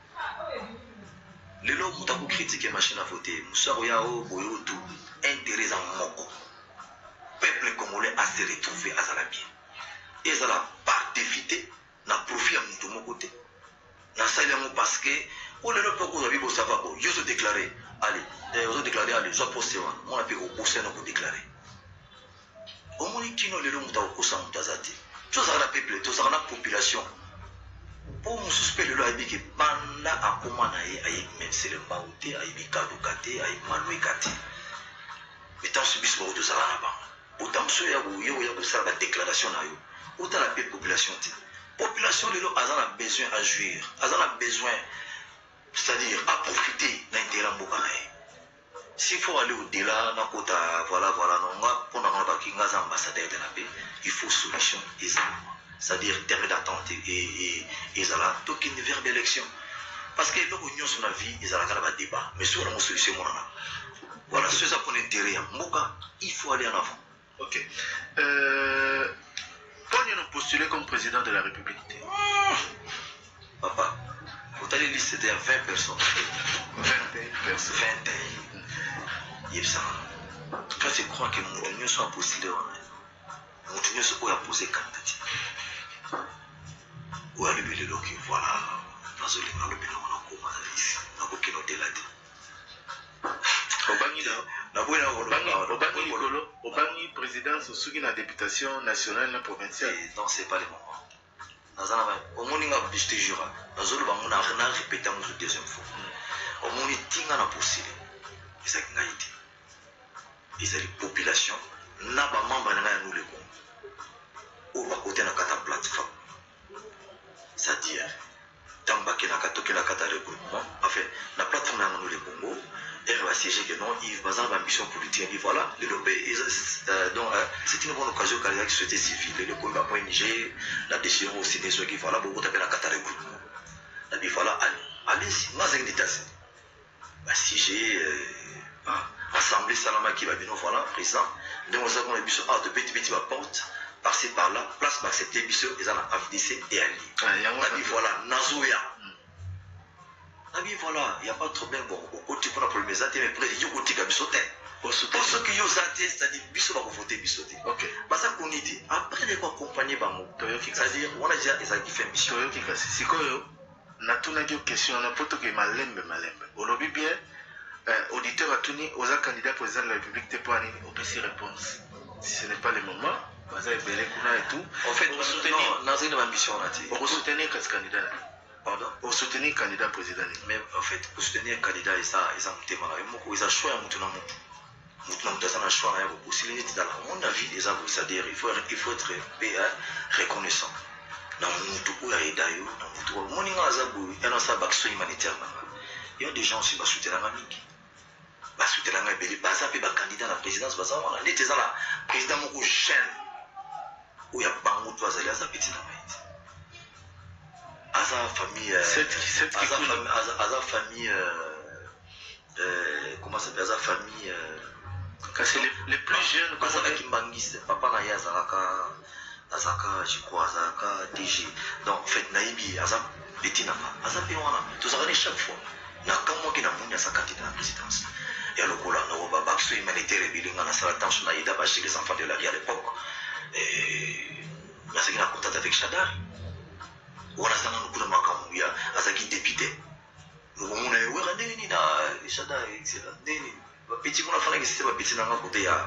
Les lots ont beaucoup critiqué machine à voter. Moussaro yao boyo tout intérêt en moko. Peuple congolais a se retrouvé à la bien. Et ça la part défité na profit à mon côté. Na salaire parce que on le peut qu'on a vu ça va bon. Yo se déclarer allez, yo se déclarer allez, soit posté on a pu au pousser non pour déclarer. Au moins qui nous le long ta au ça mutazati. Tout ça la peuple, tout ça la population. Pour mon suspect le loi dit que banda a comment naïe aïe même c'est le baouté aïe bikado kate aïe manoué kate. Mais tant ce bis tout ça là-bas. Autant ceux ya ou yo ya ça la déclaration na yo. Autant la population La population de l'eau a besoin à jouir, a besoin, c'est-à-dire à profiter de l'intérêt de l'Ambokanaï. S'il faut aller au-delà, voilà, voilà, pour nous ambassadeur de la paix, il faut solution c'est-à-dire terme d'attente et là, tout une vers d'élection. Parce que l'union sur la vie, ils ont un débat, mais sur la solution, voilà, ceux qui ont intérêt, il faut aller en avant. Ok. Euh... Pourquoi nous postulé comme président de la République? Papa, vous allez liste c'était vingt personnes. vingt et une personnes. vingt et un. Il y a ça. Toi, tu crois que mon union soit postulé en mon union soit posé candidature. Ou à le billet de qui voilà. Dans le billet, le billet, on a commencé. On a aucun hôtel là. Obangi présidence au Sugi la députation nationale provinciale. Non, c'est pas le moment. Au moins, on a dit que je jure. On a répété une deuxième fois. Au moins, on a possible. Et ça a été. Et c'est la population. N'a pas membre de nous le Congo. Ou à côté de la plateforme. C'est-à-dire, tant que la carte la carte de regroupement, enfin, la plateforme de nous le Congo. Elle va siéger que non, il va avoir ambition politique. Et voilà, donc c'est une bonne occasion qu'à la société civile, le combat pour Niger, la décision aussi des gens qui voilà, beaucoup d'appeler la carte de regroupement. La dit voilà, allez-y, moi j'ai une détache. Va siéger, assemblée Salama qui va venir, voilà, président. Donc on a qu'on a vu ah de petit petit porte, passer par là, place pour accepter biso, ils ont F D C et Ali. La dit voilà, Nazoya. Ah oui, voilà, il n'y a pas de problème. Bon, au côté qu'on a pour le mes athées, mais après, il y a au côté qui a bisoté. Pour ceux qui ont athées, c'est-à-dire, biso va voter bisoté. Ok. Parce qu'on dit, après, il faut accompagner Bango. C'est-à-dire, on a déjà des gens qui font mission. Si on a tout une question, on a pas tout qui est malembe, malembe. On l'a bien, auditeur a tout aux candidats président de la République, t'es pas on peut s'y répondre. Si ce n'est pas le moment, vous avez belé kuna et tout. En fait, on soutenir, dans une ambition, on a dit. On soutenir quel candidat? Pardon? Pour soutenir le candidat président. Mais en fait, pour soutenir le candidat, il y a un thème. Il a choix à Moutouna Moutou. Moutouna Moutou, il a choix à Moutou. Si l'unité dans mon avis, c'est-à-dire il faut être reconnaissant. Dans Moutou, il y a des gens qui ont des actions humanitaires. Il y a des gens qui ont soutenir la famille. Ils soutenir la famille. Ils ont un candidat à la présidence. Ils ont un président jeune. Il y a un Moutou, il y a un petit namite. À sa famille, à sa famille, comment ça s'appelle, à sa famille, c'est les plus jeunes, à sa Kimbangis, papa Naya Zaraka, Azaka, je crois, Azaka, D G. Donc, en fait, Naïbi, à sa petit nama, à sa péwana, tout ça, chaque fois, n'a qu'un mois qu'il a mouni à sa candidat à la présidence. Et alors, on a un bac humanitaire et bilingue, on a sa attention, on a acheté les enfants de la vie à l'époque. Et on a ce qu'il a contact avec Chadar. On a ça dans le coup à sa qui député. Nous avons eu un déni na Chada, excellent. Déni. Petit qu'on a fait que c'était pas petit dans le côté à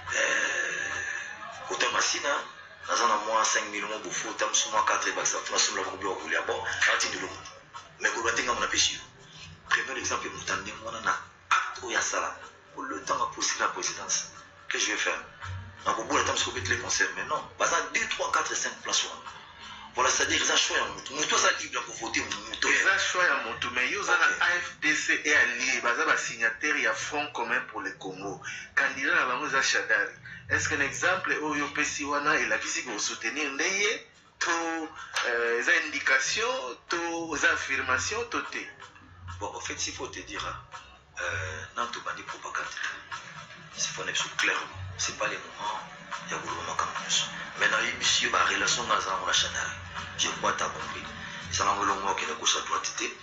côté Massina. Nous avons moins cinq mille mots pour foutre, nous sommes quatre et ça fait nous sommes au bout bon, parti de l'eau. Mais pour le temps on a pêché. Premier exemple, nous t'en dis on a acte où il y a ça pour le temps à pousser la présidence. Qu'est-ce que je vais faire? Donc au bout de temps, je vais les concerts, mais non. Parce que deux, trois, quatre et cinq places. Voilà, c'est-à-dire qu'ils ont choisi un mouton. Mouton, ça dit pour voter mouton. Ils ont choisi un mouton, mais ils ont un A F D C et allié. Ils ont un signataire, il y a Front commun pour le Congo. Candidat à Bango Zachadari. Est-ce qu'un exemple, Oyo Pesiwana et la visite pour soutenir Ndeye, tous les indications, tous les affirmations, tout est. Bon, en fait, s'il faut te dire, non, tout pas dit propagande. C'est pour être clair. Ce n'est pas le moment. Il y a beaucoup de moments. Maintenant, il y a une relation avec la Chadari. Je crois que tu as compris. Ça m'a dit que la gauche doit être.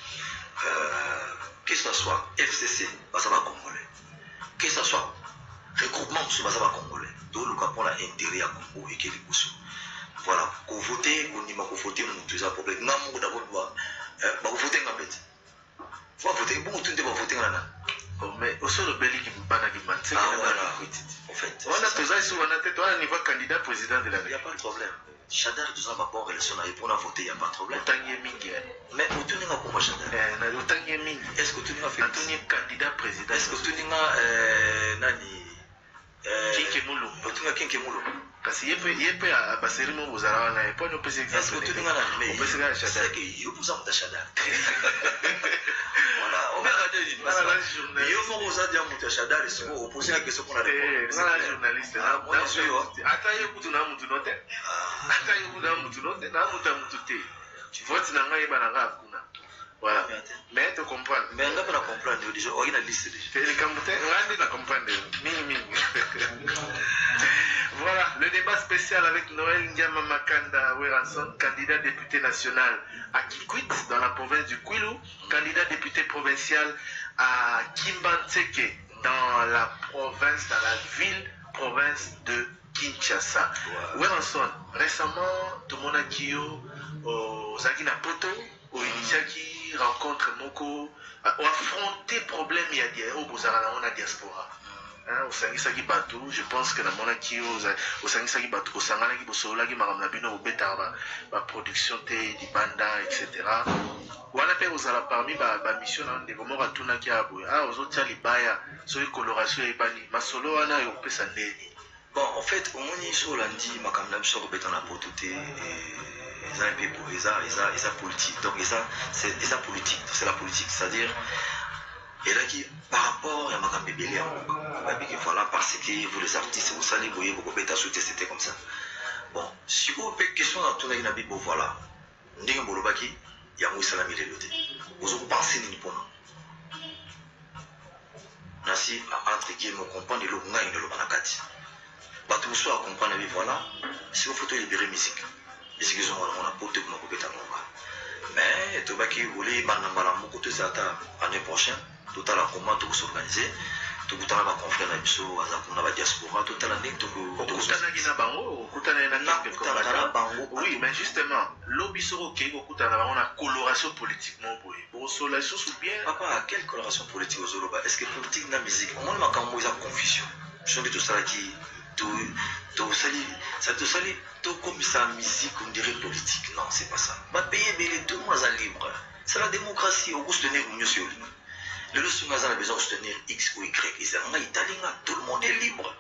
Que ce soit F C C, ça va congolais. Que ce soit regroupement, ça va congolais. Donc, le Capon a intérêt à Congo et qu'il est poussé. Voilà. Qu'on vote, qu'on dit qu'on vote, on tout ça problème. Non, on d'abord doit voter en fait. Il faut voter. Bon, tout le monde va voter là. Mais au sol de Belgique, il n'y a pas de manque. Ah voilà. En fait. On a tous ça, on a tête, on a un niveau candidat président de la République. Il n'y a pas de problème. Chadar, tout ça, ma bonne relation avec pour voter, il n'y a pas de problème. Autant y est mingi. Mais autant y a comment Chadar? Autant y est mingi. Est-ce que tu as fait? Autant y est candidat président. Est-ce que tu as nani? Kinke Moulou. Autant y a Kinke Moulou. Parce qu'il y a peu à Basseri Mouzara, on n'a pas de plus exemple. Est-ce que tu as nani? Mais on peut se faire Chadar. C'est que you vous en Chadar. Voilà, on va regarder une place. Il y a un moment où on a dit à M. Chadar, il faut opposer la question qu'on a répondu. C'est un journaliste. Ah, moi, je suis là. Attends, il y a beaucoup de gens qui ont été. Attends, il y a beaucoup de gens qui ont été. Tu vois, tu n'as pas eu de voilà. Mais tu comprends. Mais on n'a pas comprendre déjà. On a une liste déjà. Tu comprends. On a comprendre. Ming, ming. Voilà. Le débat spécial avec Noël Ndiama Makanda Weranson, candidat député national à Kikwit dans la province du Kwilu, candidat député provincial à Kimbantseke dans la province, dans la ville, province de Kinshasa. Weranson, récemment, tout le monde a dit aux Zagina Poto, aux Initiaki, rencontre Moko, ont affronté problème il y a des au diaspora. Au Sangisaki Batou, je pense que dans mon acquis, au Sangisaki Batou, au Sanganaki Bosolagi, Madame Nabino, au Betaba, la production de Banda, et cetera. Ou à la paix, aux ala parmi ma mission, des Gomora Tunaki Abou, ah, aux autres Libaya, sur les colorations et Bani, ma solo, Anna et au Pessaneni. Bon, en fait, au moins, il y a lundi, ma caméra sur le béton à pototé, et ils ont un peu pour les arts, ils ont politique. Donc, c'est la politique, c'est la politique, c'est-à-dire. Et là, qui, par rapport à ma bébé, voilà, parce que vous les artistes, vous savez, vous voyez, vous pouvez t'ajouter, c'était comme ça. Bon, si vous avez une question dans tout le monde, voilà, vous avez un bolobaki, il y a un salami de l'autre. Vous pensez ni pour nous. Nasi, entre guillemets, comprendre le monde et le manakati. Batou soit comprendre, voilà, si vous faites libérer musique, musique, ils ont un apporté comme un peu de mais, tout le monde qui voulait, l'année prochaine, tout à l'heure, comment tout s'organiser, tout à l'heure, ma confrère, la diaspora, tout à l'heure, tout oui, mais justement, l'obisoro qui est a coloration politique, bien. Papa, quelle coloration politique aux Zoroba? Est-ce que politique dans la musique? On m'a dit qu'il confusion. Je dis tout ça qui. Tout ça, tout ça, tout comme ça, musique, on dirait politique. Non, c'est pas ça. Ma pays est tout le monde est libre. C'est la démocratie. On peut soutenir mieux sur lui. Le reste, on a besoin de soutenir X ou Y. En Italie, tout le monde est libre.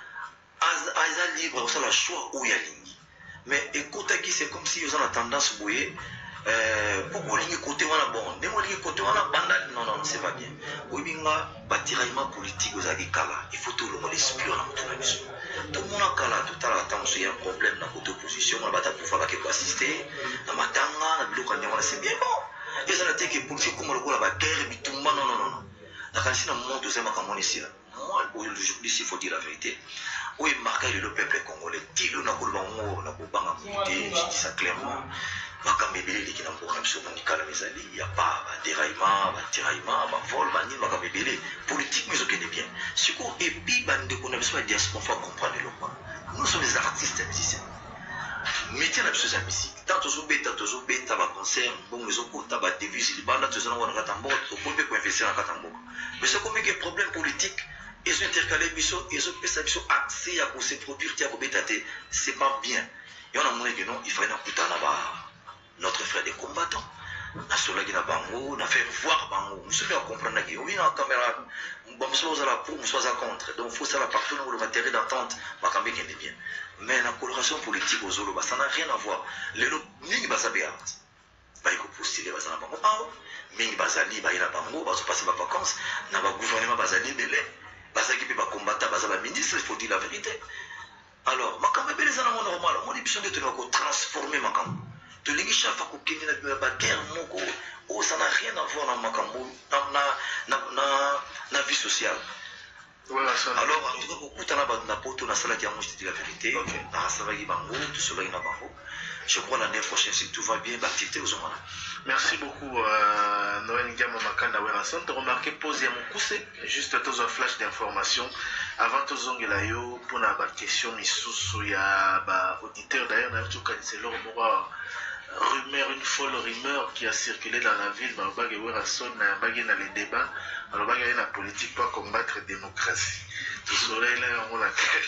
Ils sont libres, on a le choix où il y a ligne. Mais écoute, c'est comme si ils ont la tendance à bouiller. Pourquoi ligne côté on a bon, ne moi ligne côté on a bandal, non non c'est pas bien. Oui binga batiraillement politique aux agikala, il faut tout le monde esprit on a tout la mission. Tout le monde a kala tout à l'heure il y a un problème dans côté opposition, on va pour faire quelque assister, na matanga, na bloc on c'est bien bon. Et ça n'a été que politique comme le la guerre bitumba non non non. La quand na monde aux aima comme on ici là. Moi aujourd'hui il faut dire la vérité. Oui marquer le peuple congolais, dit le na kolba ngo na kobanga monter, je dis ça clairement. Bakambebele qui n'a pas sur Monikala Mezali, il n'y a pas de déraillement, de tiraillement, de vol, de bakambebele, politique, mais ok, bien. Ce qu'on et puis, de qu'on a besoin de diaspora, il faut comprendre le monde. Nous sommes des artistes et musiciens. Mettez la chose à musique. Tant aux obés, tant aux obés, t'as un concert, bon, mais au côté, t'as des vues, il y a des gens qui ont un catambo, au point qu'on investit dans un catambo. Mais ce qu'on met des problèmes politiques, ils ont intercalé, ils ont accès à se produire, c'est pas bien. Et on a montré que non, il faut un coup là-bas. Notre frère des combattants, na solagi na bango, na faire voir bango. Nous sommes à comprendre que oui, la caméra, bon, soit à la pour, soit à contre. Donc, il faut savoir partout où le matériel d'entente, ma caméra qui est bien. Mais la coloration politique aux Zolo, ça n'a rien à voir. Les lots, ni basabe art. Bah, il faut postuler, basana bango. Ah, mingi basali, bah, il a bango, bah, se passer ma vacances, n'a pas gouvernement basali, mais les, basaki peut pas combattre, basaba ministre, il faut dire la vérité. Alors, ma caméra, les animaux normal, mon émission de tenir transformer ma caméra. De l'église chaque fois qu'il y a une guerre, oh, ça n'a rien à voir dans la vie sociale. Voilà, ça. Alors, en tout cas, beaucoup de gens n'ont pas la salle qui a mangé la vérité. Je crois l'année prochaine, si tout va bien, l'activité aux hommes. Merci beaucoup, euh, Noël Ndiama Makanda Weranson. Tu as remarqué, poser à mon coussé, juste un flash d'information. Avant de zonger la yo, pour la question, il y a auditeur d'ailleurs, c'est leur rumeur, une folle rumeur qui a circulé dans la ville, dans le Weranson, dans les débats, dans la politique pour combattre la démocratie. Tout soleil là, on a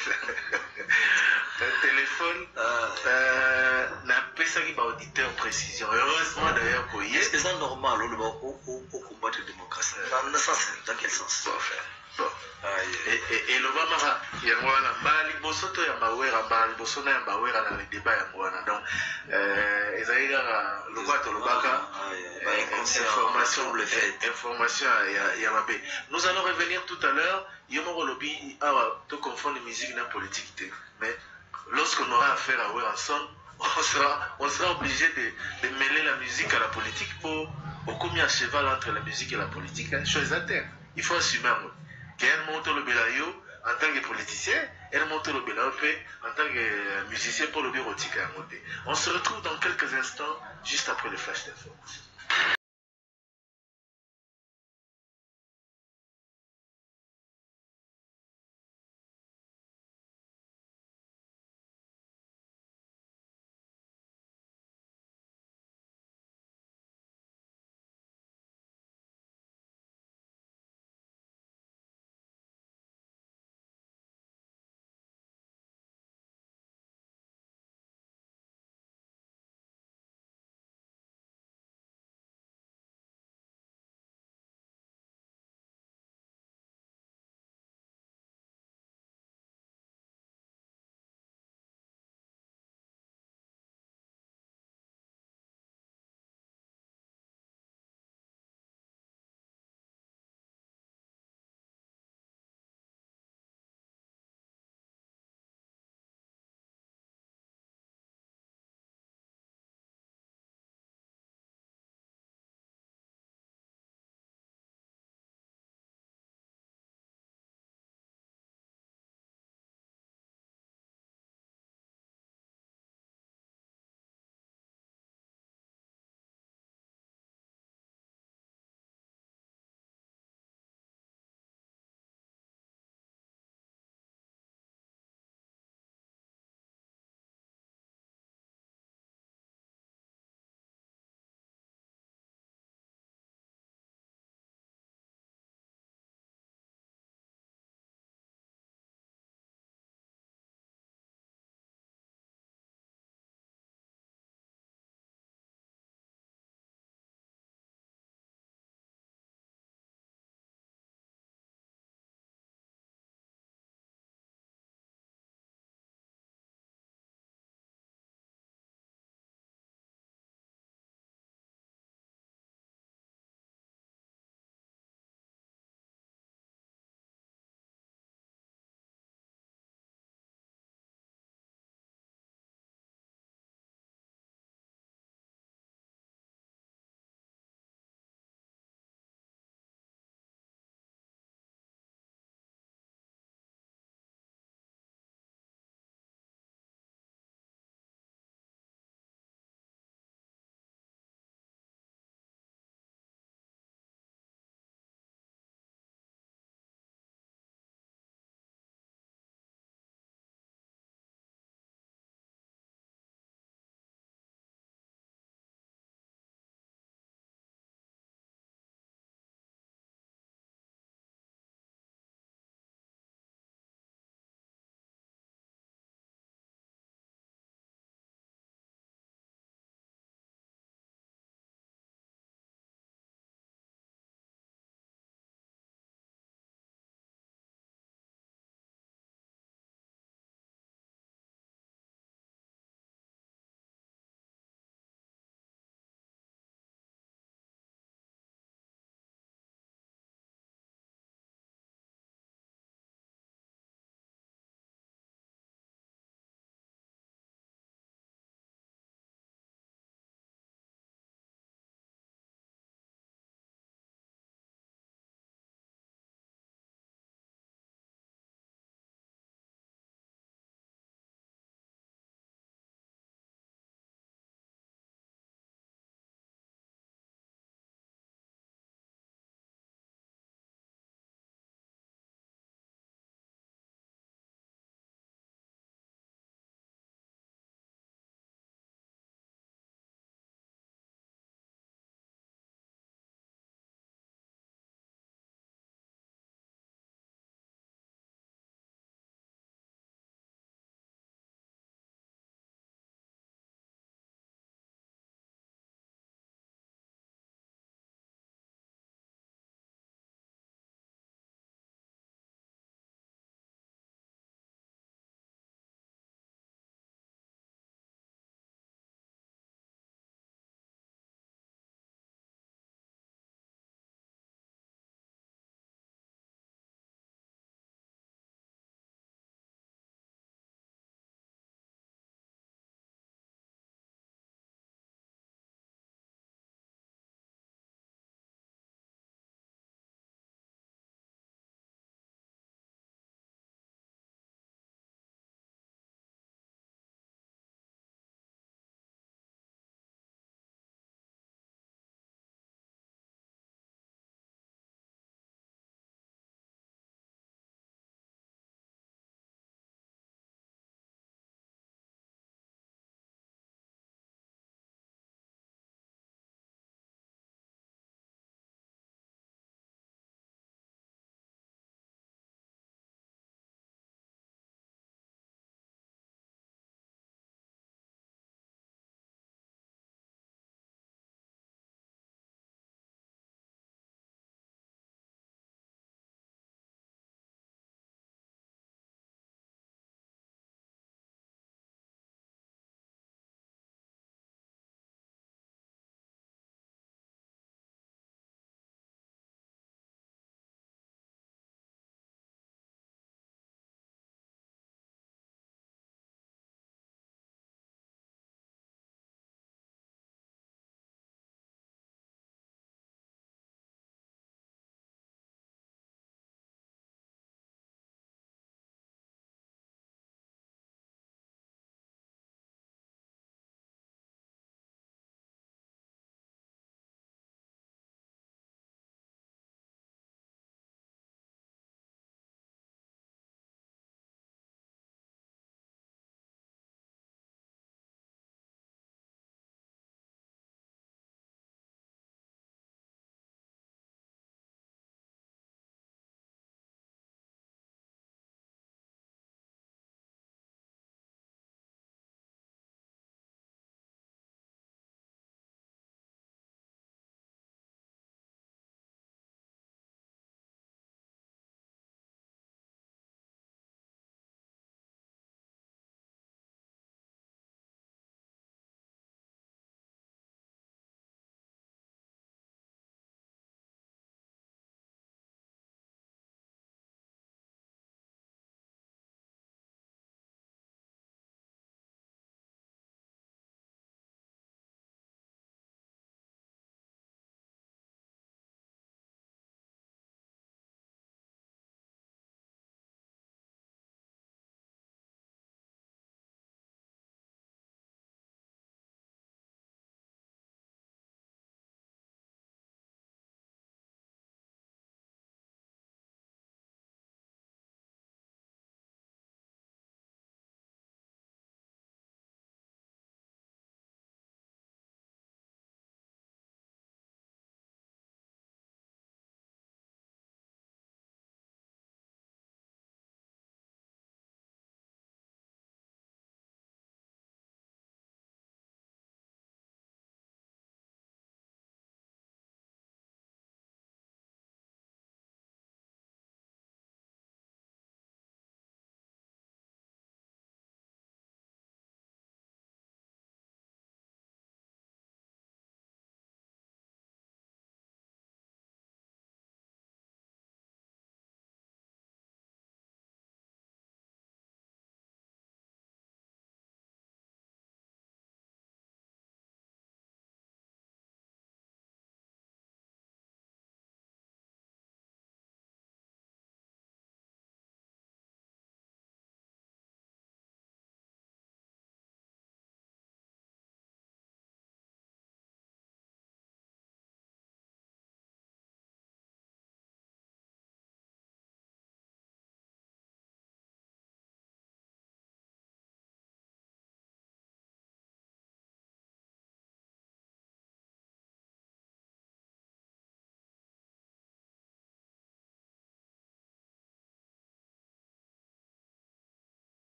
le téléphone, n'a pas ça qui va auditeur précision. Heureusement d'ailleurs qu'il y a. Est-ce que c'est normal au combattre la démocratie? Dans quel sens? Bon. Et le Vamara, il y a un bali bosoto ya bawera bali bosona ya bawera dans les débats ya mwana. Donc euh ezalika lobata lobaka information le fait information ya ya mabe. Nous allons revenir tout à l'heure, yomo lobby awa to confondre musique et politique. Mais lorsqu'on aura affaire à Weranson, on sera on sera obligé de, de mêler la musique à la politique pour au commis à cheval entre la musique et la politique, hein, chose à terre. Il faut assumer. Qu'il y a un montant le Belayo en tant que politicien, Elle monte le Bélaopé en tant que musicien pour le bureau. On se retrouve dans quelques instants, juste après le flash d'information.